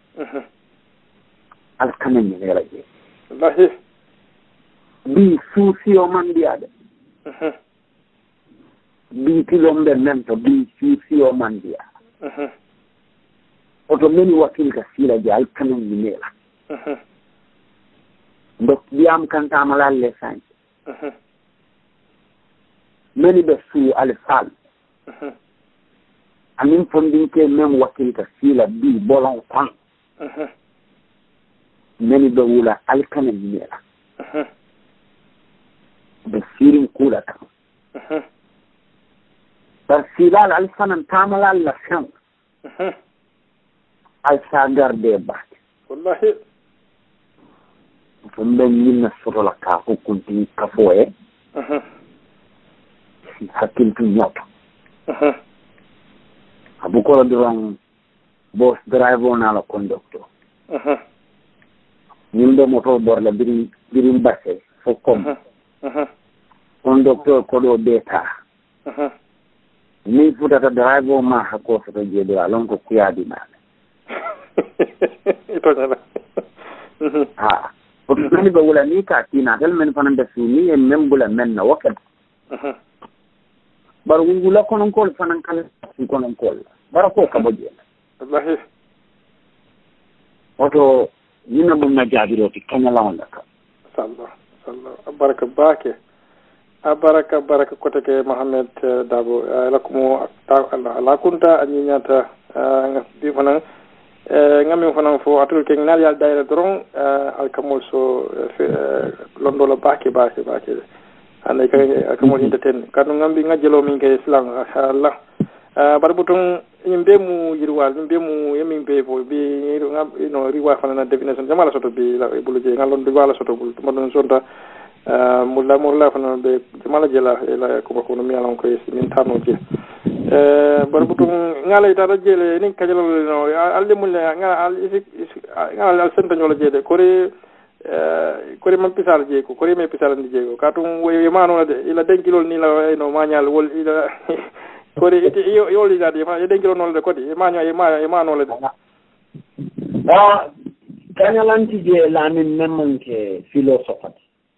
al kanen ni la je wallahi bi susi o man diade bi tilombe mento bi susi o man dia oto meni wakil ka sila je al kanen ni la ndok biam kanta malal le san meni be su al sal amin fondin ke mem wakil ka sila bi bolon kon meni be wula al kanen ni la be sirin kula ta par silal al fanan tamalal la san al sagar de ba wallahi tumbe nyina soro la ka ko kunti ka foe hakil tu nyot abu ko ndron boss driver na la conductor nyimbe moto bor la birim basse fo kom conductor ko do beta ni futata driver ma hako so je do alon ko kuyadi na ito na ha ko ni ba wala ni ka tina dal men fanan da suni en men bula men na wakat bar wula konon kol fanan kala konon kol bara ko ka boje wallahi oto yina mun na jabiro ti kanya lawon ka sallallahu baraka bake baraka ko take Mohammed Dabo lakumo Allah la kunta anyata bi fanan ngami fanan fo atul ke ngal yal daira dron alkamol so londola bake ande kay akamol hinten kanu ngambi ngajelo min kay islam Allah barbutun yimbe mu yirwal yimbe mu yemin be fo bi no riwa fanan definition jamala soto bi la buluje ngalon wala soto bul modon sonta mulla fanan be jamala jela la ko no mi alon ko min tano je barbutun ngala ita rajele ni kajalo no alde mulle ngala al senta nyolo jede kore man pisal je ko kore me pisal ndi je ko katum we mano de ila den kilo ni la no mañal wol ila kore ite yoli dadi ma den kilo non de kodi e mano le kanyalanti je la min memon ke philosophe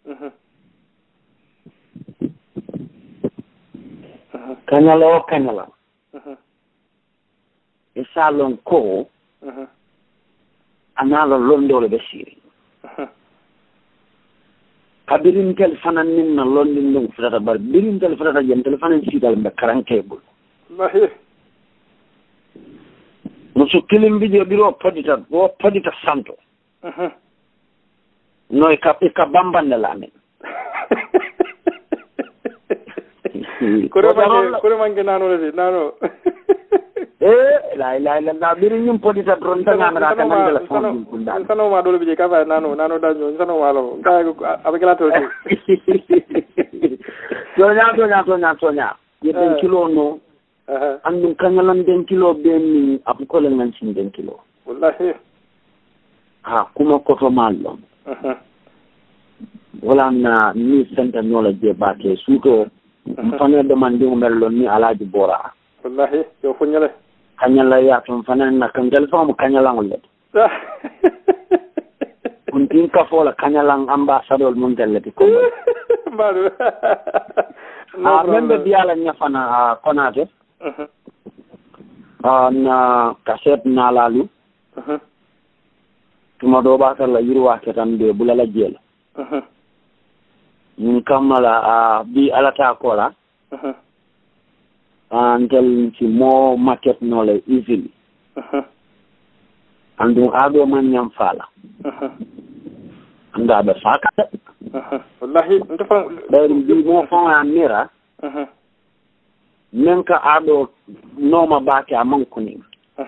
kanyala e salon ko analo londole be siri kabirin tel fanan min na londin dum frata bar birin tel frata jem tel fanan sidal be karankebul wallahi musu kilim video biro podita santo no e ka bambande la men kore mangi nano la na biri nyum podita dron tanga mara kan ngala fon kunda sano ma dole bije ka fa nano daño sano malo ka avec la to sonya yeden kilo no andum kanyalan den kilo ben apu ko lan sin den kilo wallahi ha kuma ko to mallo wala na ni senta nola je baake suto fane demande mello ni alaji bora wallahi yo funyale kanyala ya tum fanan na kangal famu kanyalang ulit kunting ka fola kanyalang ambassador mun delati ko baru membe diala nya fana konate na kaset na lalu tuma do ba kala yirwa ketan de bulala jela ni kamala bi alata kola until ci more market knowledge easily andu ado man nyam fala anda ba faka wallahi ntafa dari bi mo fa amira nenka ado noma baake amon kuni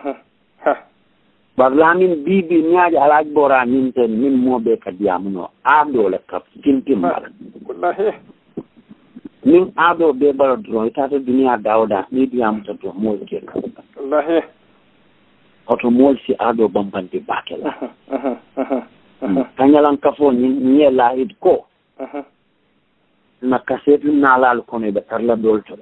barlamin bibi nyaaji alaaj bora min ten min mo be ka diamuno ado la kap tintim bala wallahi min ado be balo dron tata dunia dawda ni diam to mo ke wallahi oto mo si ado bambante bakela kanyalan kafo ni la hid ko na kasetu na la ko ne be tarla dol to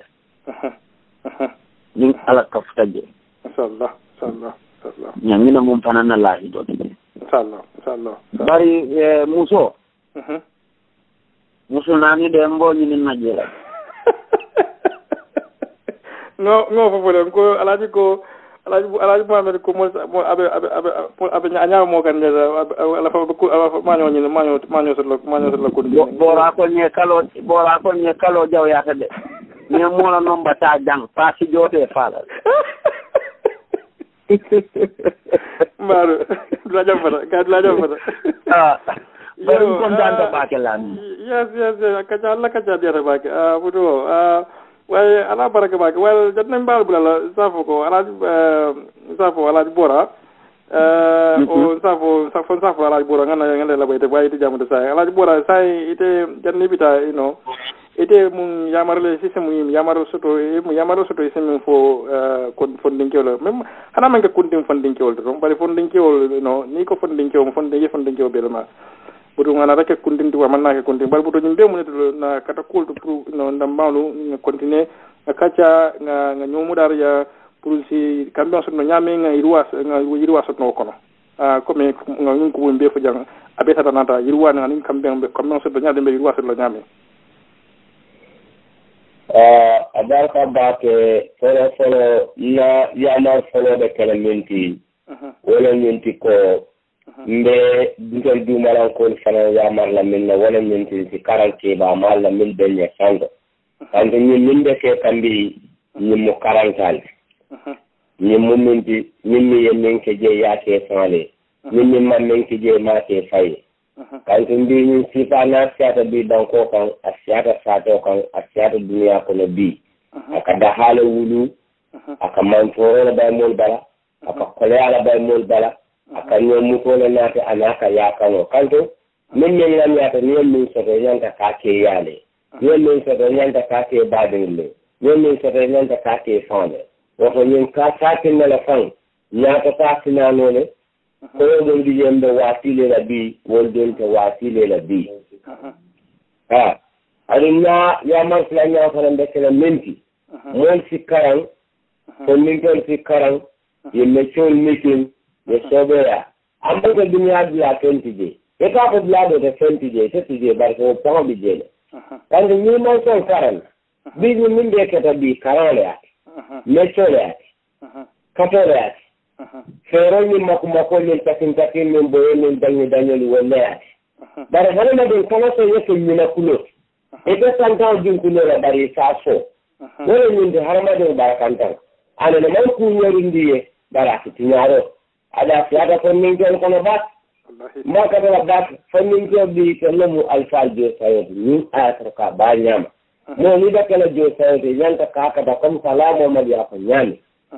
ni ala kaftaje sallallahu nyangina mum panana la hido sallallahu bari muso muso nani de mbo ni najela no fofole ko alaji Muhammad ko mo abe anya mo kan ala fa ko manyo ni manyo so la ko bora ko nye kalo jaw ya de ni mo la nomba ta jang pasi jote fala maru dulaja fata bari ko ndanda bakelan yes kaca Allah kaca dia bake budo way ala baraka bake wal jatna mbal bulala safo ko ala bora o safo ala bora ngana la bayte bayte jamu sa ala bora sai ite janni bita ite mun yamarle system mun yamaro soto system fo funding kewlo même hana man ka kuntim funding kewlo to bari funding kewlo ni ko funding kewlo belma budu ngana rek kuntim to man na ka kuntim bal budu nyimbe mun na kata cool to pour ndam bawlu nga continuer nga kacha nga nyomu dar ya pour si kambe so no nyame nga irwa so no kono comme nga ngum ko mbe fo jang abeta tanata irwa nga nim kambe so do nyade mbe irwa so lo nyame abarka baake folo na yamar folo de kala minti wala minti ko mbe dingal du malan ko fana yamar la minna wala minti ci karanke ba mal la min be nya sango and min de ke kambi ni mo karantal ni mo minti min yen ke je ya ke fale min man ke je ma ke faye kanto mbi sifana siata bi danko kan asiata sato kan asiata dunia kono bi akada hala wulu aka manforo bay mol bala aka kole ala bay mol bala aka nyomu ko na nate anaka ya kano kanto min ngam ya to min so to yanta ka ke yale min so to yanta ka ke badele min so to yanta ka ke fane woto min ka ta ke na la fan ya to ta sinanole ko don di yembe wasile la bi wol don to wasile la bi adina ya man fla nya ko len de menti mon si karan ko min ton si karan ye mechol meeting ye sobera ambo ko dunya bi la tentije e ka ko la do de tentije tentije bar ko po bi jele kan ni mon son karan bi ni min de ka bi karan ya mechol ya katore fero ni makumako ni takin ni mboye ni danyo li wala bare hale na den kono so yeke ni na kulo e be santa din kulo la bare saso wala ni de harama de barakanta ana na man ku nyori ndiye baraka tinyaro ada fiada ko min jon kono bat ma ka da bat fannin ko bi kalamu alfal je sayo ni ayata ka ba nyama mo ni da kala je sayo de yanta ka da kom salamu ma ya ko nyami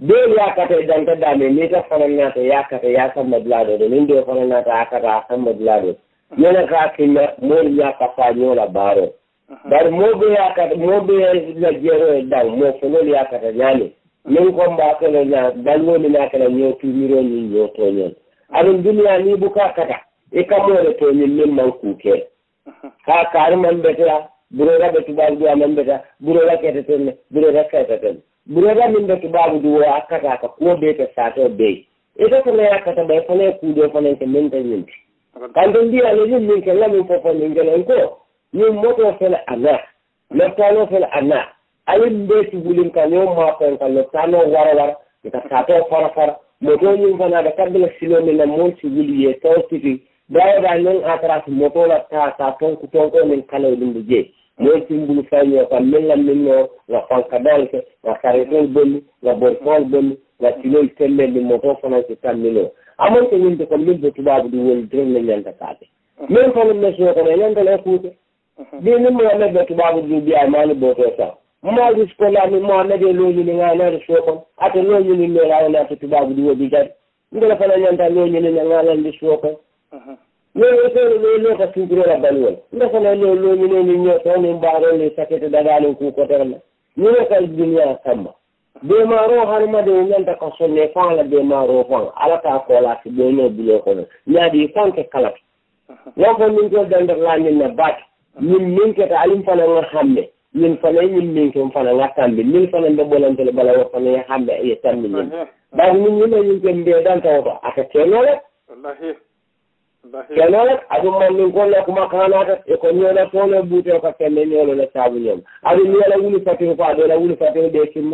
be yakata danta dame ni ta fanana ta yakata ya san madlado de ni do fanana ta akata san madlado yana ka kinna mo ya ka fa nyola baro dar mo be yakata mo be la jero dal mo fono yakata nyane min ko mba ko nya dalwo ni nakala nyo tumiro ni nyo to nyon alin duniya ni buka kata e kamore to ni min man kuke ka kar man betla buroga betu babu man beta buroga kete ten buroga kete ten buroga min betu babu du akata ka ko beta sato be e to ko ya kata be fone ku do fone ke min tan min kan don dia le min ke la min fofo min gelen ko ni moto fele ana le tano fele ana ayin betu bulin kan yo ma ko kan le tano wara ka sato fara moto ni fana da karbala silo min na mon civili e to tiki da non atras moto la ta ton ku ton ko min kala dum je mo timbulu fanyo ko min no la fanka dalke la karetel bonni la borfol bonni la tilo telle ni moto fana ci tamino amon ko min ko min do tubabu du wol dren la nyanta kaate min ko min so ko nyanta la fuute bi ni mo la do tubabu du bi ay mani boto sa mo di ko la ni mo na de lo ni nga na so ko ate lo ni ni la na tubabu du bi jad ngala fana nyanta lo ni nga la ndi so ko no ka tugro la balwol ndaka na lo ni ñoo to ni mbaro ni sakete dagalo ku ko terna ni ka dunya kamba be maro harma de ñanta ko sonne fa la be maro fa ala ka ko la ci be no bi ko no ñaadi fanke kala no ko min ko dandar la ni na bat min ke ta alim fa la nga xamne min fa la min ko fa la nga tambi min fa la be bolante le bala wa fa la xamne ay tambi min ba min ni ko mbe dan taw ko aka teno la wallahi kenala adu man min ko la kuma kanata e ko nyola tole bute ko kenne nyolo la tabu nyom adu nyola wuli fatu ko adu la wuli fatu de kinna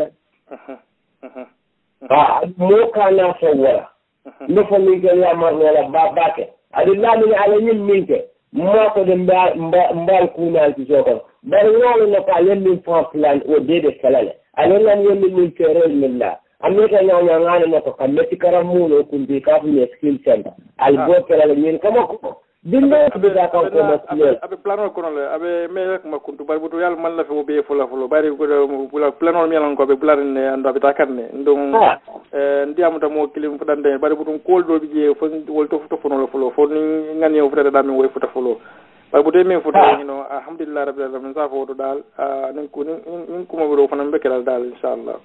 mo kana so wala no fo min ko ya mar wala babake adu la min ala nyim minke mo ko de mbal kunal ci joko bar wala no ka len min fa plan o de kalale ala lan yen min ke rel min la ameta nyanya ngane no ko kameti karamuno kundi ka fu skill center al gotel la nyen kama ko dindo be da ka ko abe plano ko le abe me rek ma kuntu bar butu yalla man la fe be fula bari ko bula plano mi lan ko be plan ne ando be takarne ndum ndiamu ta mo kilim fudande bari butu ko do bi je fo wol to futo fono fulo fo ni ngani o futa da mi woy futa fulo bari butu mi futa no alhamdulillah rabbil alamin sa fo do dal nin ko mo do fana be kelal dal inshallah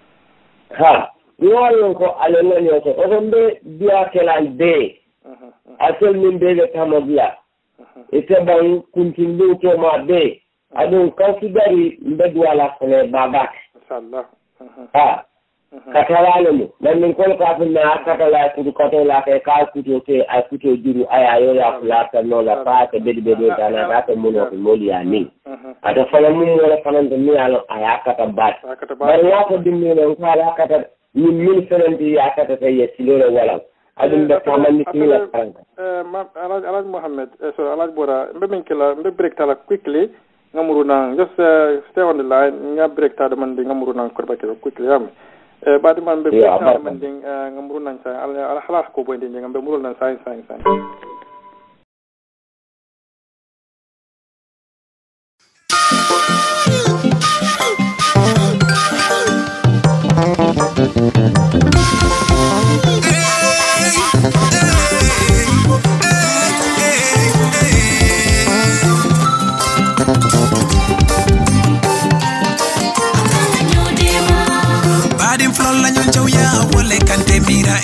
ñoo ko ale na ñoo ko be biya kelan de asel min be le tamabla ite ban kuntin lu to ma de adon consideri mbe wala ko le babak inshallah katawale mu nan min ko ka fi na katala ku ko to la ka ku to te a ku to juru aya yo ya la ta no la pa ke be ta na ta to mu no mo li ani ada fala mu mo la fanan de mi ala aya kata bat bari ya ko dimmi no ko ala kata min fenanti ya kata tay ya silore wala adum da tamani ki la franka alaj Mohammed so alaj Bora mbe min kila mbe break tala quickly ngamuru na just stay on the line nga break ta man di ngamuru na ko ba ke quickly am badi man be break ta man di ngamuru na sa ala halas ko bo ndi ngambe muru na sa Badim flon la nyon chaw ya wole kante bira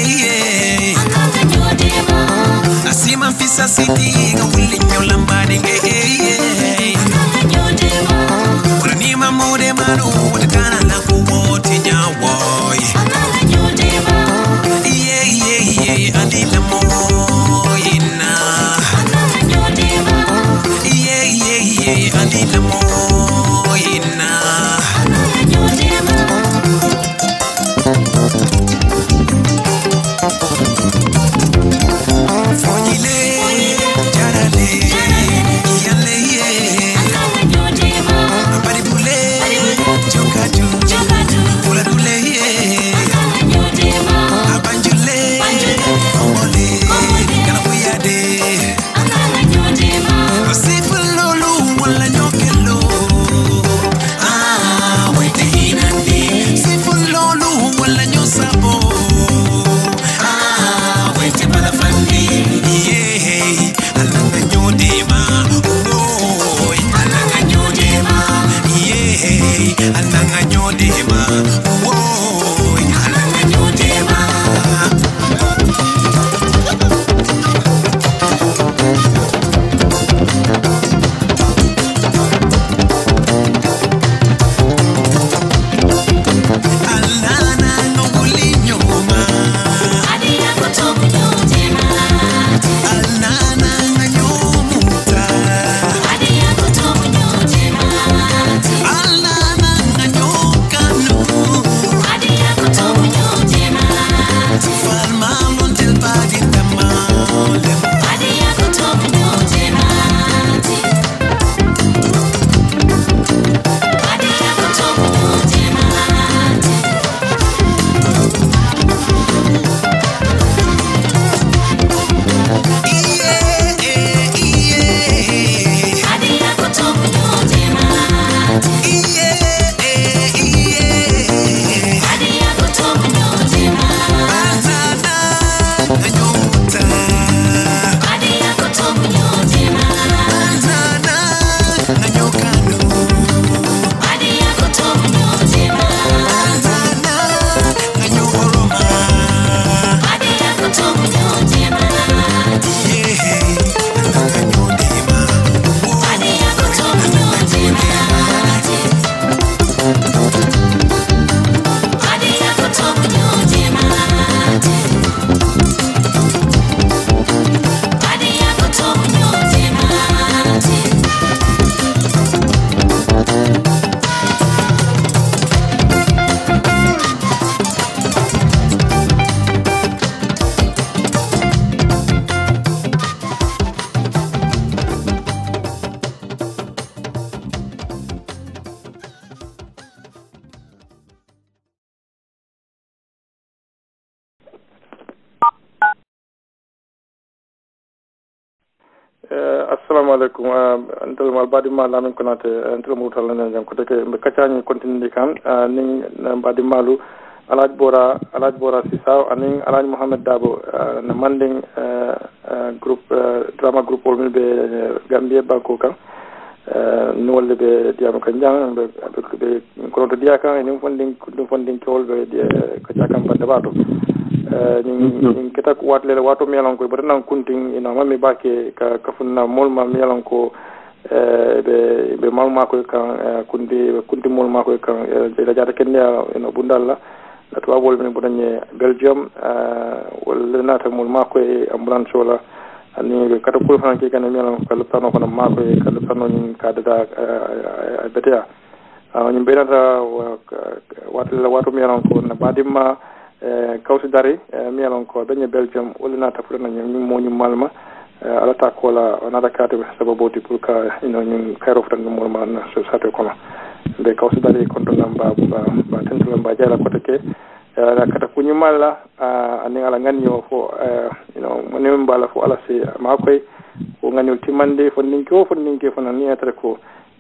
asima fisa city ga wuli nyola mbadi wala ni mamode manu wata kana la ko wote nyawoy andi la moyina andi la moyina Fonile, jarale, yale ye, abari bule, chokaju, bula bule ye, abanjule, omole, kanabuyade, asifu lolu wala nyokelo, assalamu alaikum antal mal badi ma lamin konate antal mo tal na jam ko te be kacani continue kan ning badi malu alaj bora sisaw aning alaj Muhammad Dabo na Manding group drama group ol be Gambia banko kan no le be diam kan jang be ko to dia kan ni funding tol be kacakam Bantabaa ni kita kuat le wato melan ko barna kunting ina mami bake ka kafuna mol ma melan ko be mal ma ko kan kunti mol ma ko kan de jata kenya ina bundalla to wol men bodanye Belgium wala nata mol ma ko ambulance wala ani kata ko fan ke kan melan ko tano kono ma ko ka tano ni ka da betea ni benata wato melan ko na badima kawsi dari mi alon ko dañe Belgium wala na tafra na ñu moñu malma ala ta ko la na da kate sababoti pour ka ñu kayro tan mo man so sate ko be kawsi dari ko to namba ba tentu lamba jala ko te la kata ku ñu malla ani ala nganyo fo mo ne mbala fo ala se ma koy ko nganyul timande fo ninko fo na ni atre ko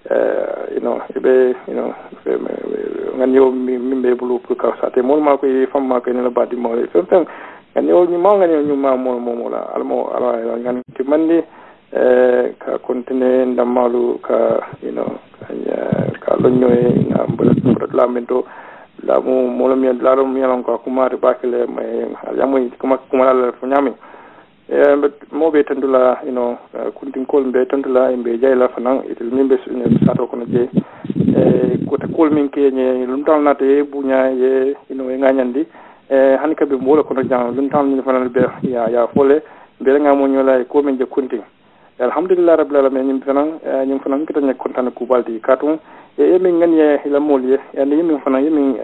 nganyo mimbe bulu pour ka sate mol ma ko fam ma ko ne la badi mo fam nganyo ni ma nganyo ni ma mo la almo ala ngan ti mandi ka kontine ndamalu ka ka lonyo e na mbula la mento la mo lo mi la lo mi lon ko kuma re bakele mai yamu kuma la fo nyami mo be tandula kuntin kol be tandula be jayla fanan itel mimbe sato kono je ko ta kol min ke nye lum tal nate bunya ye e nganyandi han ka be mo kono jang lum tal ni fanan be ya fole be nga mo nyola ko min je kuntin alhamdulillah rabbil alamin nyim fanan kita nya kontan ku baldi katum e min nganye la molye yani min fanan min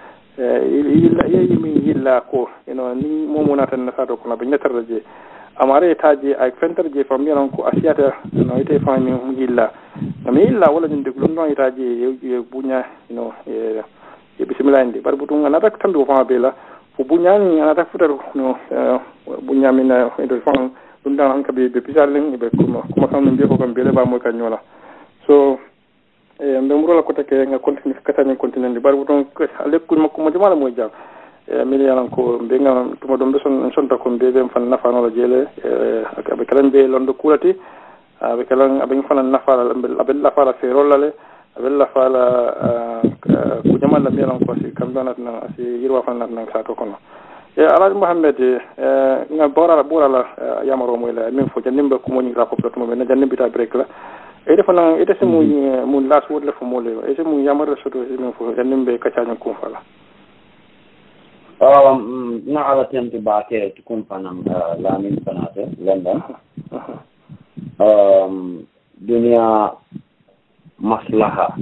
yilla ko ni momo natan na sato kono be nyatar je amare taji ay fenter je fam yaron ko asiata no ite fami yilla mi yilla wala ni deglu no itaji ye bunya e bismillah ndi bar butu ngana tak tambi ko bela fu bunya ni ngana tak futar bunya mina do fam dum dan hanka be pisalin be kuma kam mbe ko kam bele ba mo kan nyola so mbe murala ko take nga continue katani continue bar butu lekku makko mo jama mo jam miliyan ko be ngam tuma do son ta ko be fan nafano la jele be kalan be londo kulati be kalan abe fan nafala abe la fala fe rolale abe la fala ko jamal la miliyan ko si kam donat na si yirwa fan na sa to kono alaj Muhammad nga borala yamaro moy la min fo janimbe ko mo ni ra ko to mo na janimbe ta break la e defa na e dese mu las wod la fo mo le e se mu yamaro soto e min fo janimbe kacaaño ko fala na ala temti baake tukum fanam lamin fanate London dunia maslaha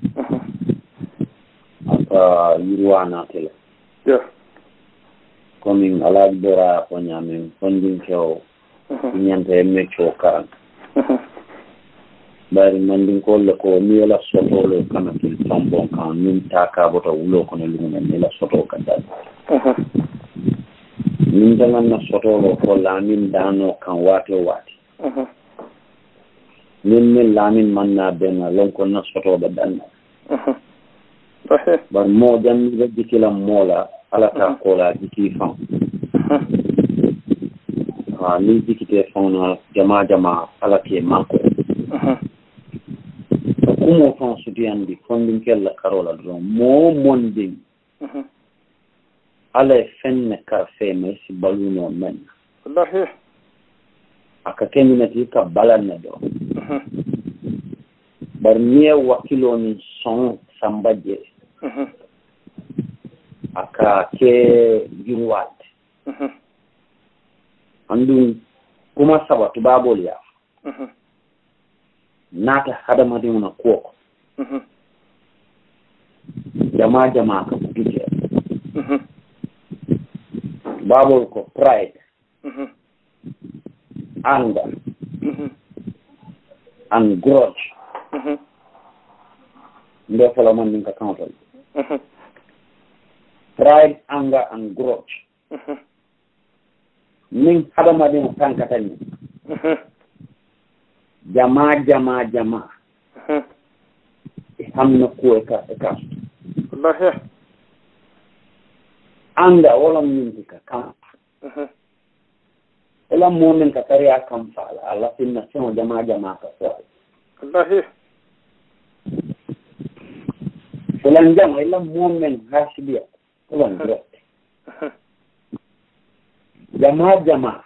yurwana tele coming alaj bora ko nyamen fonding kew nyante mecho kan bari manding ko le ko mi la soto le kana til tombon kan min taka bota wulo ko ne lumen ne la soto kan dal min dangan na soto lo ko lamin dano kan wate min lamin manna ben lon ko na soto be dan bar mo jan ni dikila mola ala ta ko la diki fam ni dikite fam jama ala ke mako kumo fon sudiyandi fondin kella karola do mo monding ala fenne ka feme si baluno men wallahi aka kenina ti ka balanna do bar niya wakilo ni son sambaje aka ke girwat andun kuma sabatu babol ya nata hadama di una kuoko jama ka bugije babol ko pride anger and grudge ndo fala man ninka counter pride anger and grudge ning hadama di tankatani jama hamna ko ka wallahi anda wala min ka kam wala momen ka tariya kam fala alla finna son jama ka so wallahi wala jama ila momen hasibiya wala ndro jama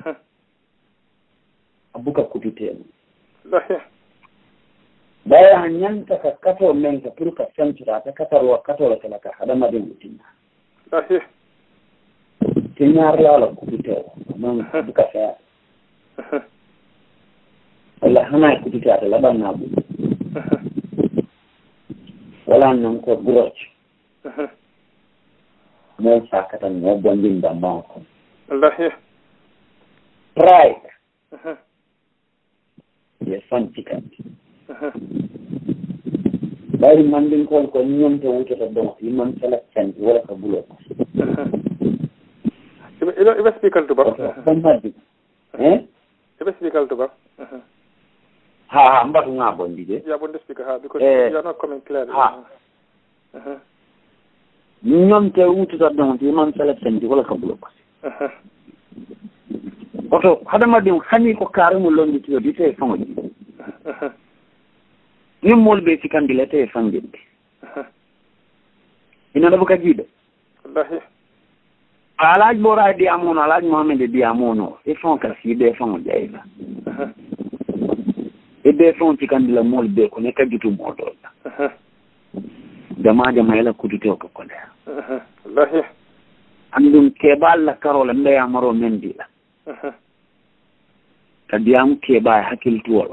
abuka kutiteni wallahi baya nyanta ka kato men ka purka centra ta katarwa kato la kala ka hada madin mutina wallahi tinyar la kutitewa man buka fa wala hana kutita la banna bu wala nan ko broch mo sakatan mo bondin da ma ko wallahi pride yes fantika bari manding ko nyonte wuto do man selection wala ka bulo ibe speaker to ba ibe speaker to ba ha mba nga bondi de ya bondi speaker ha because you are not coming clearly nyonte wuto do man selection wala ka bulo oto hadama dim khani ko karamu londi to di te fango ni molbe sikandile te fanginde ina dabuka jibe wallahi alaaj bora di amono alaaj mohammed di amono e fon ka si de fon jayla e de fon sikandile molbe ko ne kajitu modo jama ila kudute ko ko wallahi andum kebal la karola mbe amaro mendi la kadi am keba hakil tuwalo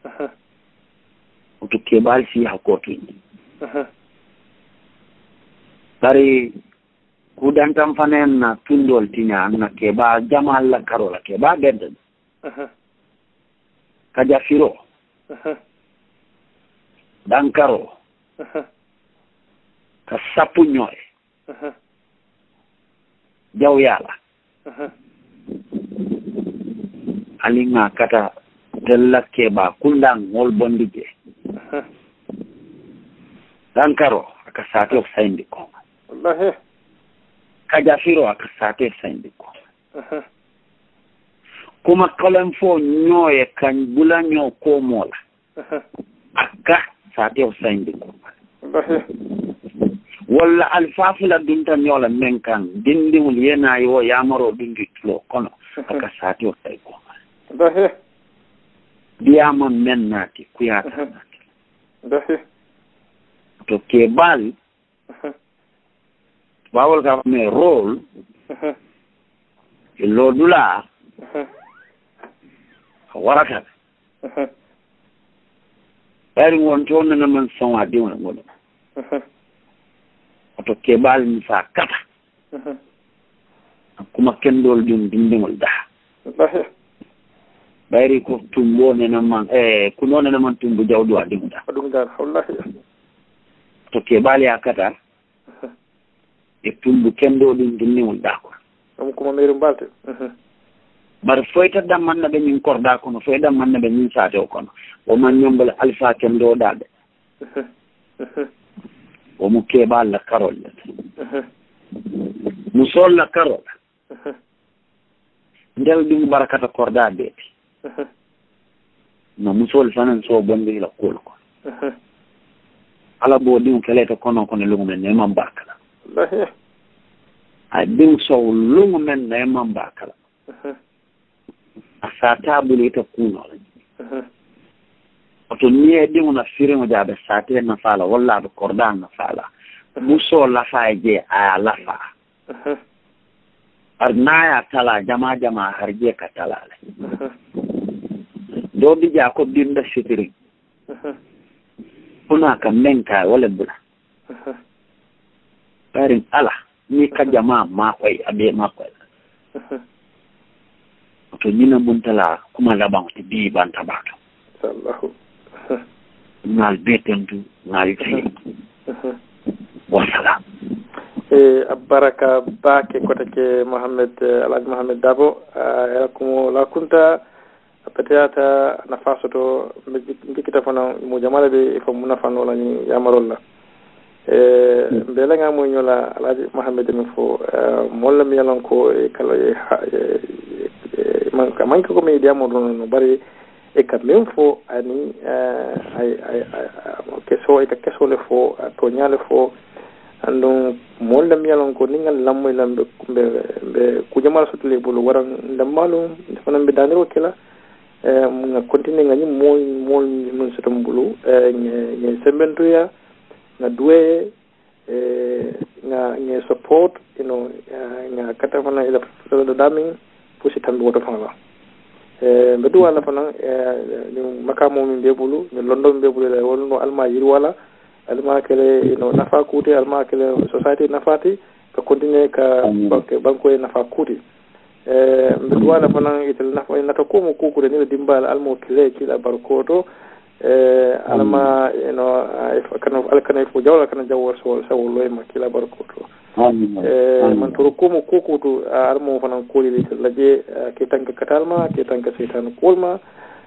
to kebal si hakoti dari kudantam fanen na tundol tinya na keba jamal la karola keba bedden kaja firo dankaro ka sapu nyoy jaw yala alinga kata della keba kundang ngol bondije dankaro akasate osaindi ko wallahi kajafiro akasate osaindi ko kuma kolen fo nyoye kan bulanyo ko mola akka sate osaindi ko wallahi walla alfafula dunta nyola menkan dindi wul yena yo yamaro dindi tulo kono akasate osaindi ko wallahi diamon mennati kuyata wallahi to kebal bawol ka me role lo dula waraka bari won to na man son adi won ngodo to kebal mi fa kata kuma kendol dum dindingol da wallahi bari ko tumbo ne na man kuno ne na man tumbo jawdu adi da wallahi to kebal ya kata e tumbu kendo dum dindingol da ko am kuma meru balte bar foyta damman na be min korda ko no foyda man na be min saate ko no o man nyombal alfa kendo dade o mu kebal la karol mu sol la karol ndel dum barakata korda be no mu sol fanan so bondi la kol ko ala bo dim keleta kono kono lungu men ne mam bakala wallahi a dim so lungu men ne mam bakala asata bulita kuno to nie dim na firimo jabe sate na fala walla do kordan na fala muso la faaje a la fa arnaya tala jama harje ka talale do di ja ko binda sitiri kuna ka menka wala bula parin ala ni ka jama ma koy abe ma koy to nyina muntala kuma la banti bi Bantabaa sallahu ngal betendu ngal fi wasala abaraka bake kota ke Mohammed Alhaji Mohammed Dabo ya kumo la kunta peteyata nafaso to ngikita fana mo jamala be ifo munafano la ni yamarol la mbele nga mo nyola alaji Mohammed mi fo molla mi yalan ko e kala man ko mi diamo no bari e ka men fo ani ay keso e ka keso le fo to nyale fo ando molla mi yalan ko ningal lammoy lambe be ku jamal sotule bulu waran ndamalu fana be daniro kila nga continue nga ni mol mun sotom bulu nge sembentuya nga duwe nga support nga kata fana ila do daming pusi tambi woto fana be duwa la fana ni makamo min be bulu ni london be bulu la wonno alma yiri wala alma kele nafa kuti alma kele society nafati ka continue ka banko nafa kuti be duwa la fana itel nafa nata ko mo kukure ni dimbal almo kile kila barkoto alma alkana fu jawla kana jawor so loy ma kila barkoto man turu kumu kukutu almo fana kuli laje ke tanka katalma ke tanka setan kulma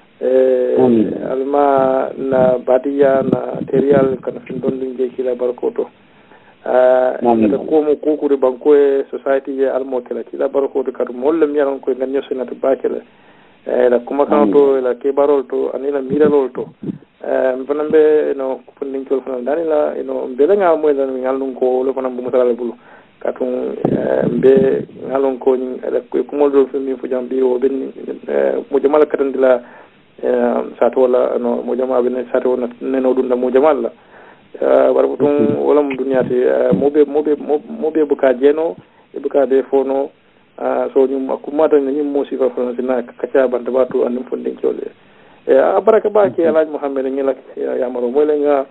alma na badia na terial kana findon linge kila barkoto na kumu kukuri banko society ye almo kila barkoto kadu mollem yaron ko ganyo senata bakele la kuma kanto la kebarol to anila miralol to mfanambe kufundin kol fana danila mbele nga mo dan ngalun ko lo fana bu mutala bulu katun mbe ngalun ko ni ala ko kumol do fami fu jambi o ben mo jamal katandila sato wala mo jamal ben sato neno dunda mo jamal la barbutun wala mo duniyati mobe buka jeno buka de fono so nyum akumata nyum mo sifa fana sina kacha Bantabaa to andum fundin kole baraka baki alaaj Mohammed ngila yamaro moyle nga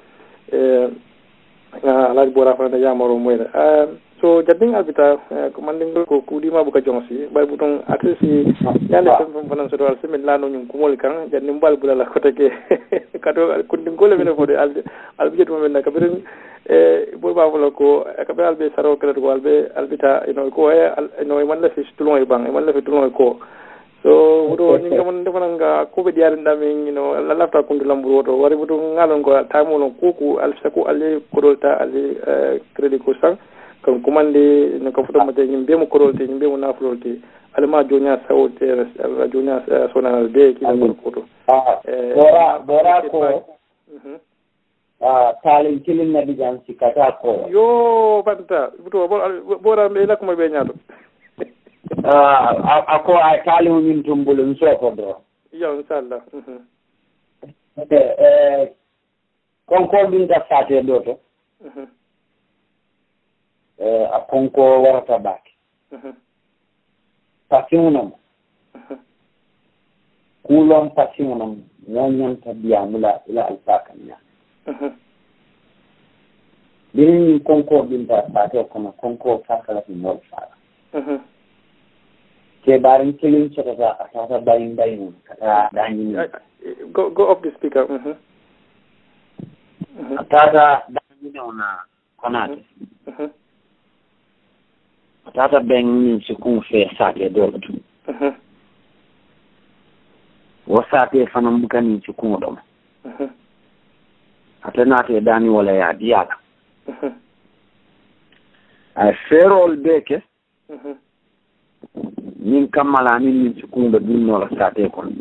alaaj bora fana yamaro moyle so jading albita ko manding ko kudima buka jonsi bay buton atesi yande fam fana so dal semin lano nyum kumol kan jadnim bal bulala ko teke kato kundin gole mena fode albijet mo men ka birin bo bawlo ko ka be albe saro kala ko albe albita ko man la fi tulon e bang man la fi tulon ko so wodo ni ngamon defananga ko be diar ndami la lafta kundu lamburu wodo wari buto ngalon ko tamolon kuku alsako alle korolta alle credit ko sang kan kumande ne ko foto mate nyimbe mo korolte nyimbe mo nafulolte alma jonya sawote jonya sonal be ki la ko bora ko talin kilin na bijan sikata ko yo banta buto bora me la ko be nyaato ako ay talin min tumbulun soko do yo inshallah konko bin da fate do to a konko warata baki pasiunam kulon pasiunam nyanyan tabiamula ila alfakanya bin konko bin da fate kono konko fakala bin no fara ke barin kilin chata ata bayin kata danyi go up the speaker ata danyi na konate tata ben ci kun fe sate do wo sate fanam bukani ci kun do atana te dani wala ya diala ay ferol beke min kamala min ci kun do dinno la sate kon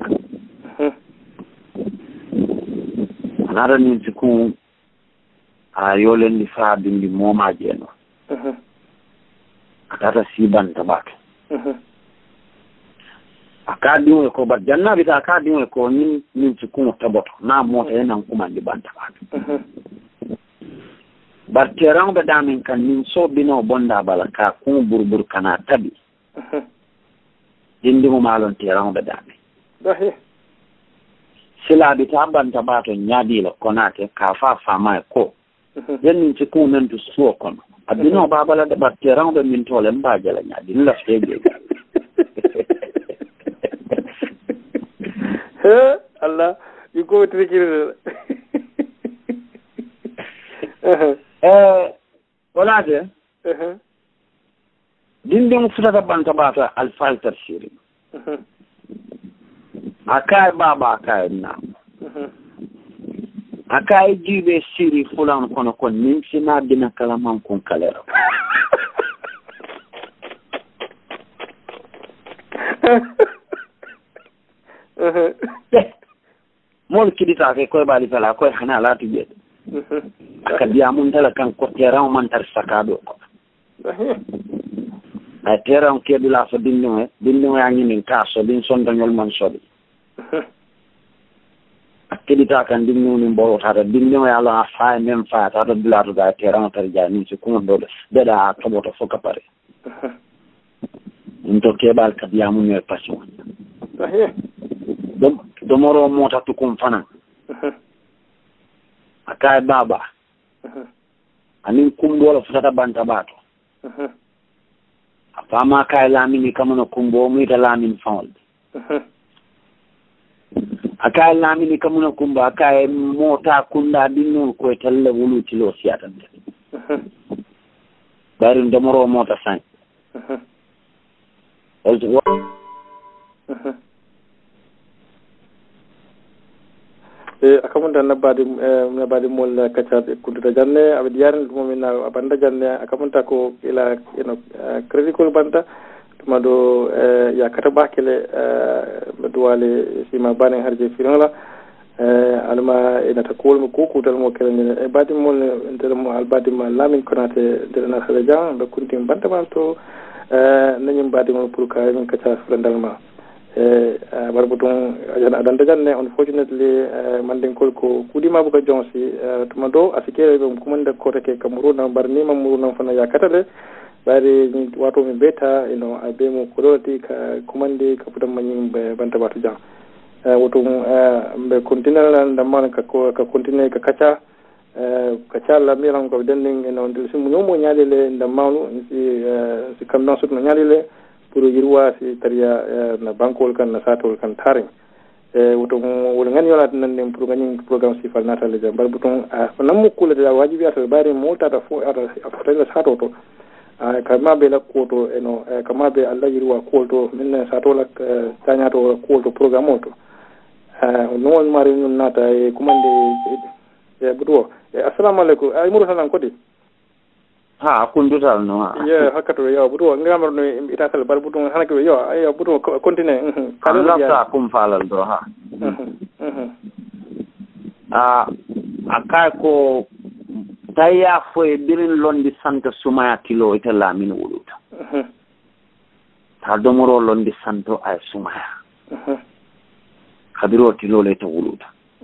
anara ni ci kun a yolen di fa bindi moma jeno atata si Bantabaa akadiwe ko ba janna bita akadiwe ko min cikun taboto na mota yana kuma di Bantabaa bar terang be damin kan min so bino bonda balaka kun burbur kana tabi dindi mo malon terang be dami dahi sila bita Bantabaa to nyadi la konate ka fa fama ko yen cikun nan du so kono abino babala de batteran be min tole mbajala nyaadi la fege Allah yuko trikire wala de dindin futata Bantabaa alfal tafsiri akai baba akai na akai jibe siri fulan kono kon nin sina dina kala man kon kalera mol kidita ke koy bali fala koy hana la tuje akadia mun tala kan ko terrain man tar sakado ko a terrain ke dula so dinno ya ngi ka so din son dañol man so di akidita kan dinno ni mbolo tata dinno ya la fa même fa tata dula to da terrain tar jani ci ko do de da toboto fo ka pare into ke bal kadia mun yo passion domoro mota to kum fana akai baba anin kumbola futata Bantabaa afama kai lamini kamano kumbo mu ita lamin faul akai lamini kamano kumba akai mota kunda dinno ko talla wulu tilo siatan bari domoro mota san akamunda nabadi mol kacha kuduta janne abdi yaran momina abanda janne akamunta ko ila credit ko banta tumado ya kata bakele duwale sima bane harje firala alma ina takol mo ko kutal mo kelen e badi mol ndel mo albadi ma lamin konate de na khalaja be kunting Bantabaa to nanyum badi mo pour ka min kacha frandalma barbutun adanda janne unfortunately Manding ko kudima buka jonsi tumado asikere be kumanda kota ke kamuruna barni mamuruna fana ya katale bari ni wato mi beta abe mo koloti ka kumande ka putam manyi Bantabaa to jang wato be continental ndamman ka continue ka kacha la miran ko dending ndil simu nyomo nyalele ndamanu si kamna sut no nyalele pour yirwa si tariya na bankol kan na satol kan taring woto wol ngani yola nan nem pour ngani programme si fal natal le jambar buton namu kula da wajibi atal bari mota da fo ata afata sato to kama be la koto kama be alla yirwa koto min sato la tanya to koto programme to no mari nun nata e kumande buto assalamu alaikum ay muru sanan kodi kundutal no hakato yo buto ngamar no itatal bar buto hanake yo ay buto continue kala ta kum falal do akai ko taya foi birin londi santa sumaya kilo ita lamin wuluta ta domoro londi santo ay sumaya kadiro kilo le ta wuluta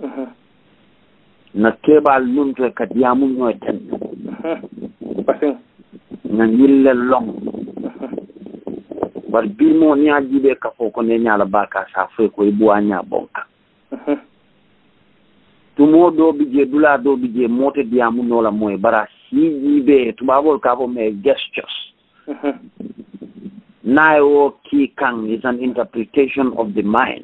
na kebal nunto kadiamu no ten pasin na yille long bar bimo nya jibe ka foko ne nya la baka sa fe ko ibu anya bonka tumo do bije dula do bije mote diamu no la moy bara si jibe tubabol ka bo me gestures nayo ki kang is an interpretation of the mind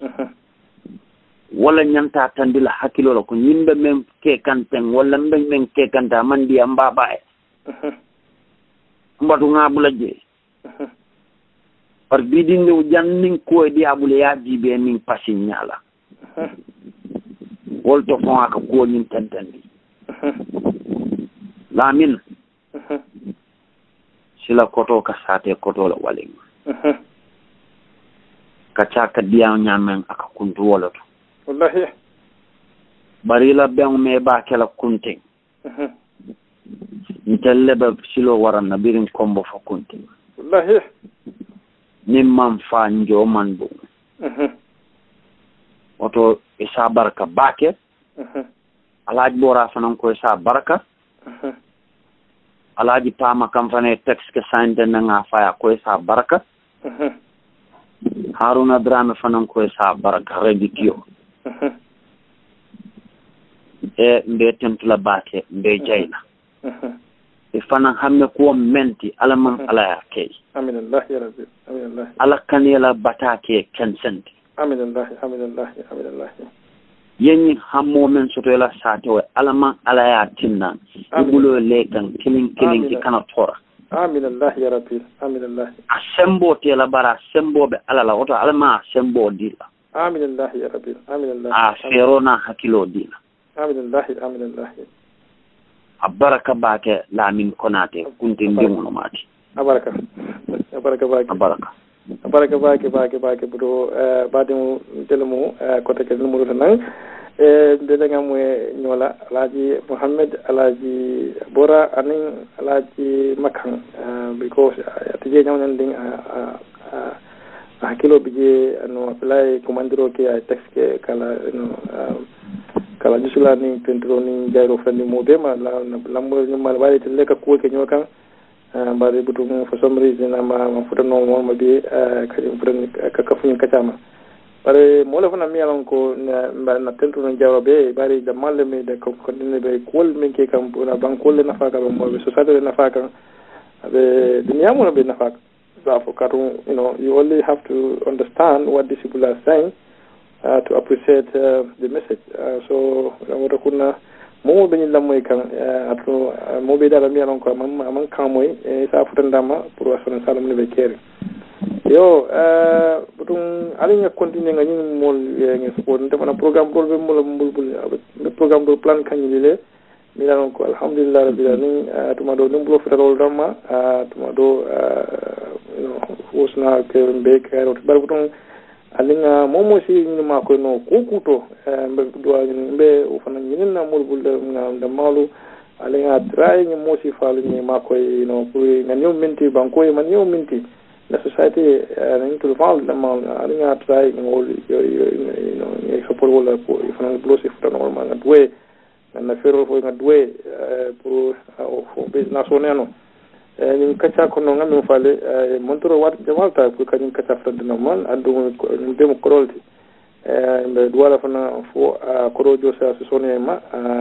wala nyanta tandila hakilo la ko nyimbe men ke kanten wala men ke kanta mandi amba bae mbatu ngabula je par bidin ni jannin ko di abule ya jibe nin pasin nyala wolto fon aka ko nin tantandi lamin sila koto ka sate koto la walin ka chaka diya nyamen aka kuntu woloto wallahi bari la ben me ba kala kunting nitelle ba silo waran na birin kombo fa kunting wallahi nimman fa njo man bu oto isa baraka bake alaaj bora fanan ko isa baraka alaaji pama kam fane text ke sante na nga fa ko isa baraka haruna drame fanan ko isa baraka redikio mbe tentula bate mbe jayna fana hamme ko menti alaman ala kay aminallah ya rabbi aminallah ala kanela batake kensenti aminallah yenni hammo men soto la sato alaman ala ya tinna ibulo lekan kilin ki kana tora aminallah ya rabbi aminallah asembo te la bara sembo be ala la oto alama sembo dila Aminallah ya rabbi. Aminallah. Ferona hakilo dina. Aminallah. Abaraka bake Lamin Konate Kunting dimuno mati. Abaraka bake bro badimu telemu kota ke numero tan belega moy nyola alaji Muhammad alaji Bora anin alaji Makan because atije nyawnen ding hakilo bije no apply commandiro ke ay texte kala no kala jusula ni pentro ni jairo fandi mo bema lambo ni mal wali tele ka ko ke nyokan bare butum for some reason ma futa no mo ma bi kadi futa ka kafuny kacama bare mo la fana mi alon ko na tentro no jairo be bare da malle me de ko dine be kol men ke kam pura bankol na faka mo be society na faka be dunya mo be na faka you know, you only have to understand what these people are saying to appreciate the message. So, kuna mo be ni lamoy kan atlo mo be dara mi alon ko man kan moy sa futandama pour asona salam ne be kere. Yo butung ali nga continue nga ñing mol nga support ndema na programme bol be mo le programme do plan kan ni le mi alon ko alhamdulillah rabbil alamin tuma do numbulo federal dama tuma do you know usna ke be kero bar butung alinga momo si ni ma ko no kukuto be do be o fana ni na mol bul da malu alinga try ni mo si falu ni ma ko no pour nga ñew minti banko e man ñew minti la society ni to fal da mal alinga try ni mol you know ni support wala ko fana blo si fata normal nga dwe na ferro fo nga dwe pour o business oneno ni kacha ko no ngam fale montoro wat jamalta pour kany kacha fata normal adu ni dem korolti be duwala fana fo korojo sa sone ma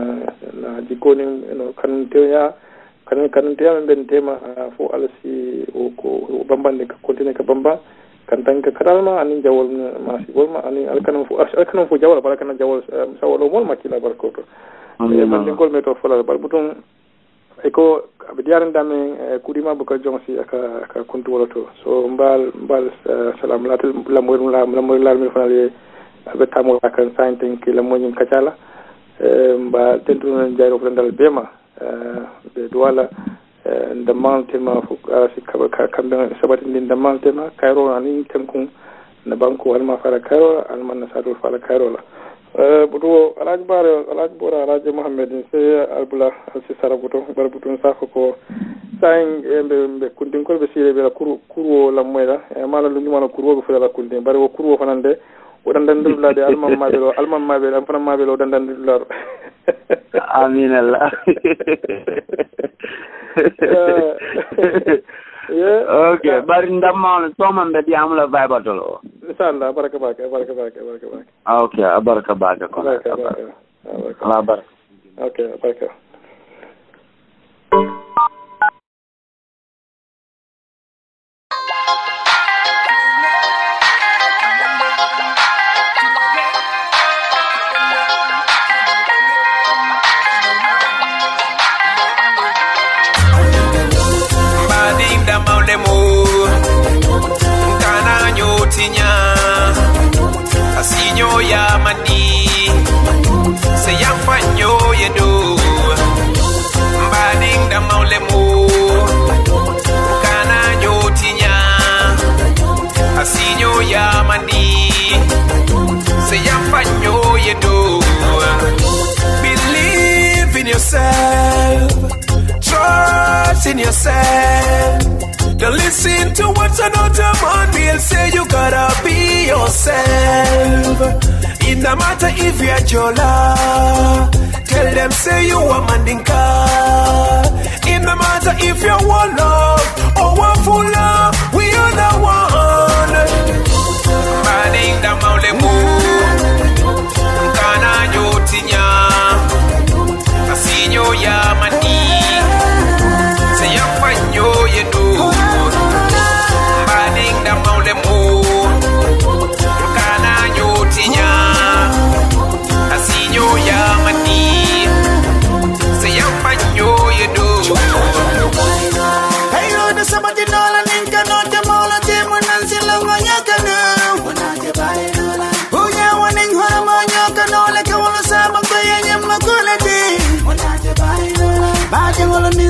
na jikoni no kan teya ben tema fo alasi o ko bambande ka kontine ka bamba kan tanka kadalma anin jawol ma si bolma anin alkanam fo jawol bala kan jawol sawolo mol ma kila barkoto man den gol meto fola bal buton eko be diaran dame kudima bu ko jonsi aka kuntu woloto so mbal salam latul lamoy mi fanale abe tamo akan sainten ki la moñin kacala mba tentuna jayro ko dal bema be duwala the mountain ma fu asi kambe sabati din the mountain ma kairo ani tenkun na banko alma fara kairo alman na sadu fara kairo la budo alaj bora alaj Muhammad se albula si sarabuto barbutun safo ko sain be kundin ko be sire be la kurwo la moyla mala lu nyuma kurwo be fala kundin bari wo kurwo fanande wodan dulade alman mabelo am fana mabelo dan dularo amin Allah yeah okay bari ndamma so man be diam la vibatolo inshallah baraka baka okay baraka baka ko Allah baraka okay baraka Asinyo ya mani se ya fanyo yedo mbading da maulemu kana nyotinya asinyo ya mani se ya fanyo yedo believe in yourself, trust in yourself. Don't listen to what another man will say. You gotta be yourself. It no matter if you're Jola, tell them say you are Manding. It no matter if you're one love or one full love, we are the one. Manding da maulemu, kana nyotinya, asinyo ya mani, say ya fanyo yedu.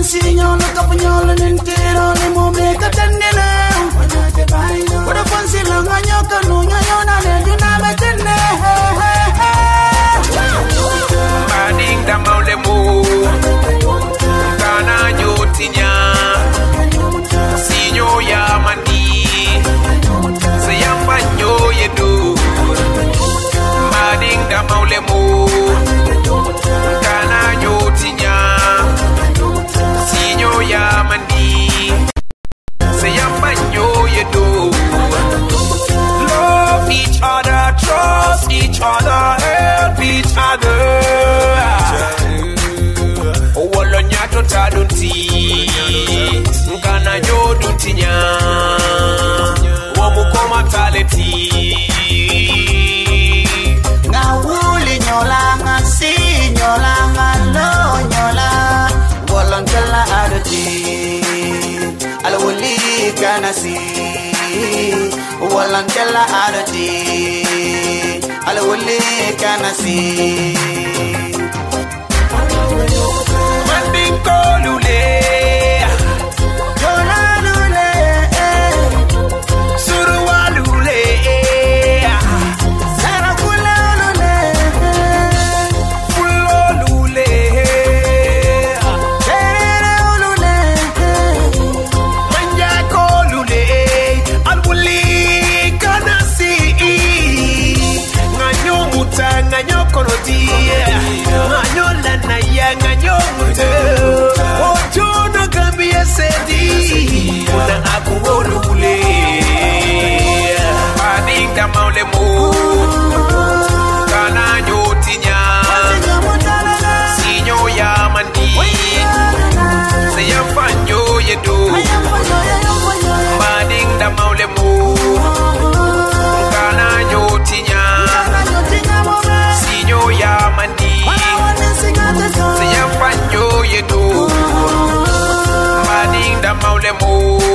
signal capagnolo intero le mome catendene what a fancy long anyoka no nyona le juname tenne Manding da maule mu kana nyotinya sinyo ya mandi sayamba nyo yedu Manding da maule mu kana nyotinya sinyo ya mandi sayamba nyo yedu love each other, trust each other, help each other. Oh, walo nyato tadunti, nkana jodunti nya, wamukoma taleti. Nga wuli nyola nga si nyola nga lo nyola, walankala adoti, ala wuli kana si. Walankela adati ala wole kanasi Manding kolule yola lule suruwa lule sara kula lule fulo lule tere lule manja kolule alwuli Nganyo konoti Nganyo lana ya nganyo mute Ojono gambia sedi Una aku olule Manding da maule mu Kana nyotinya Sinyo ya mandi Sayampanyo yedu Manding da maule mu Kana nyotinya Sinyo ya mandi Sayampanyo yedu Manding da maule mu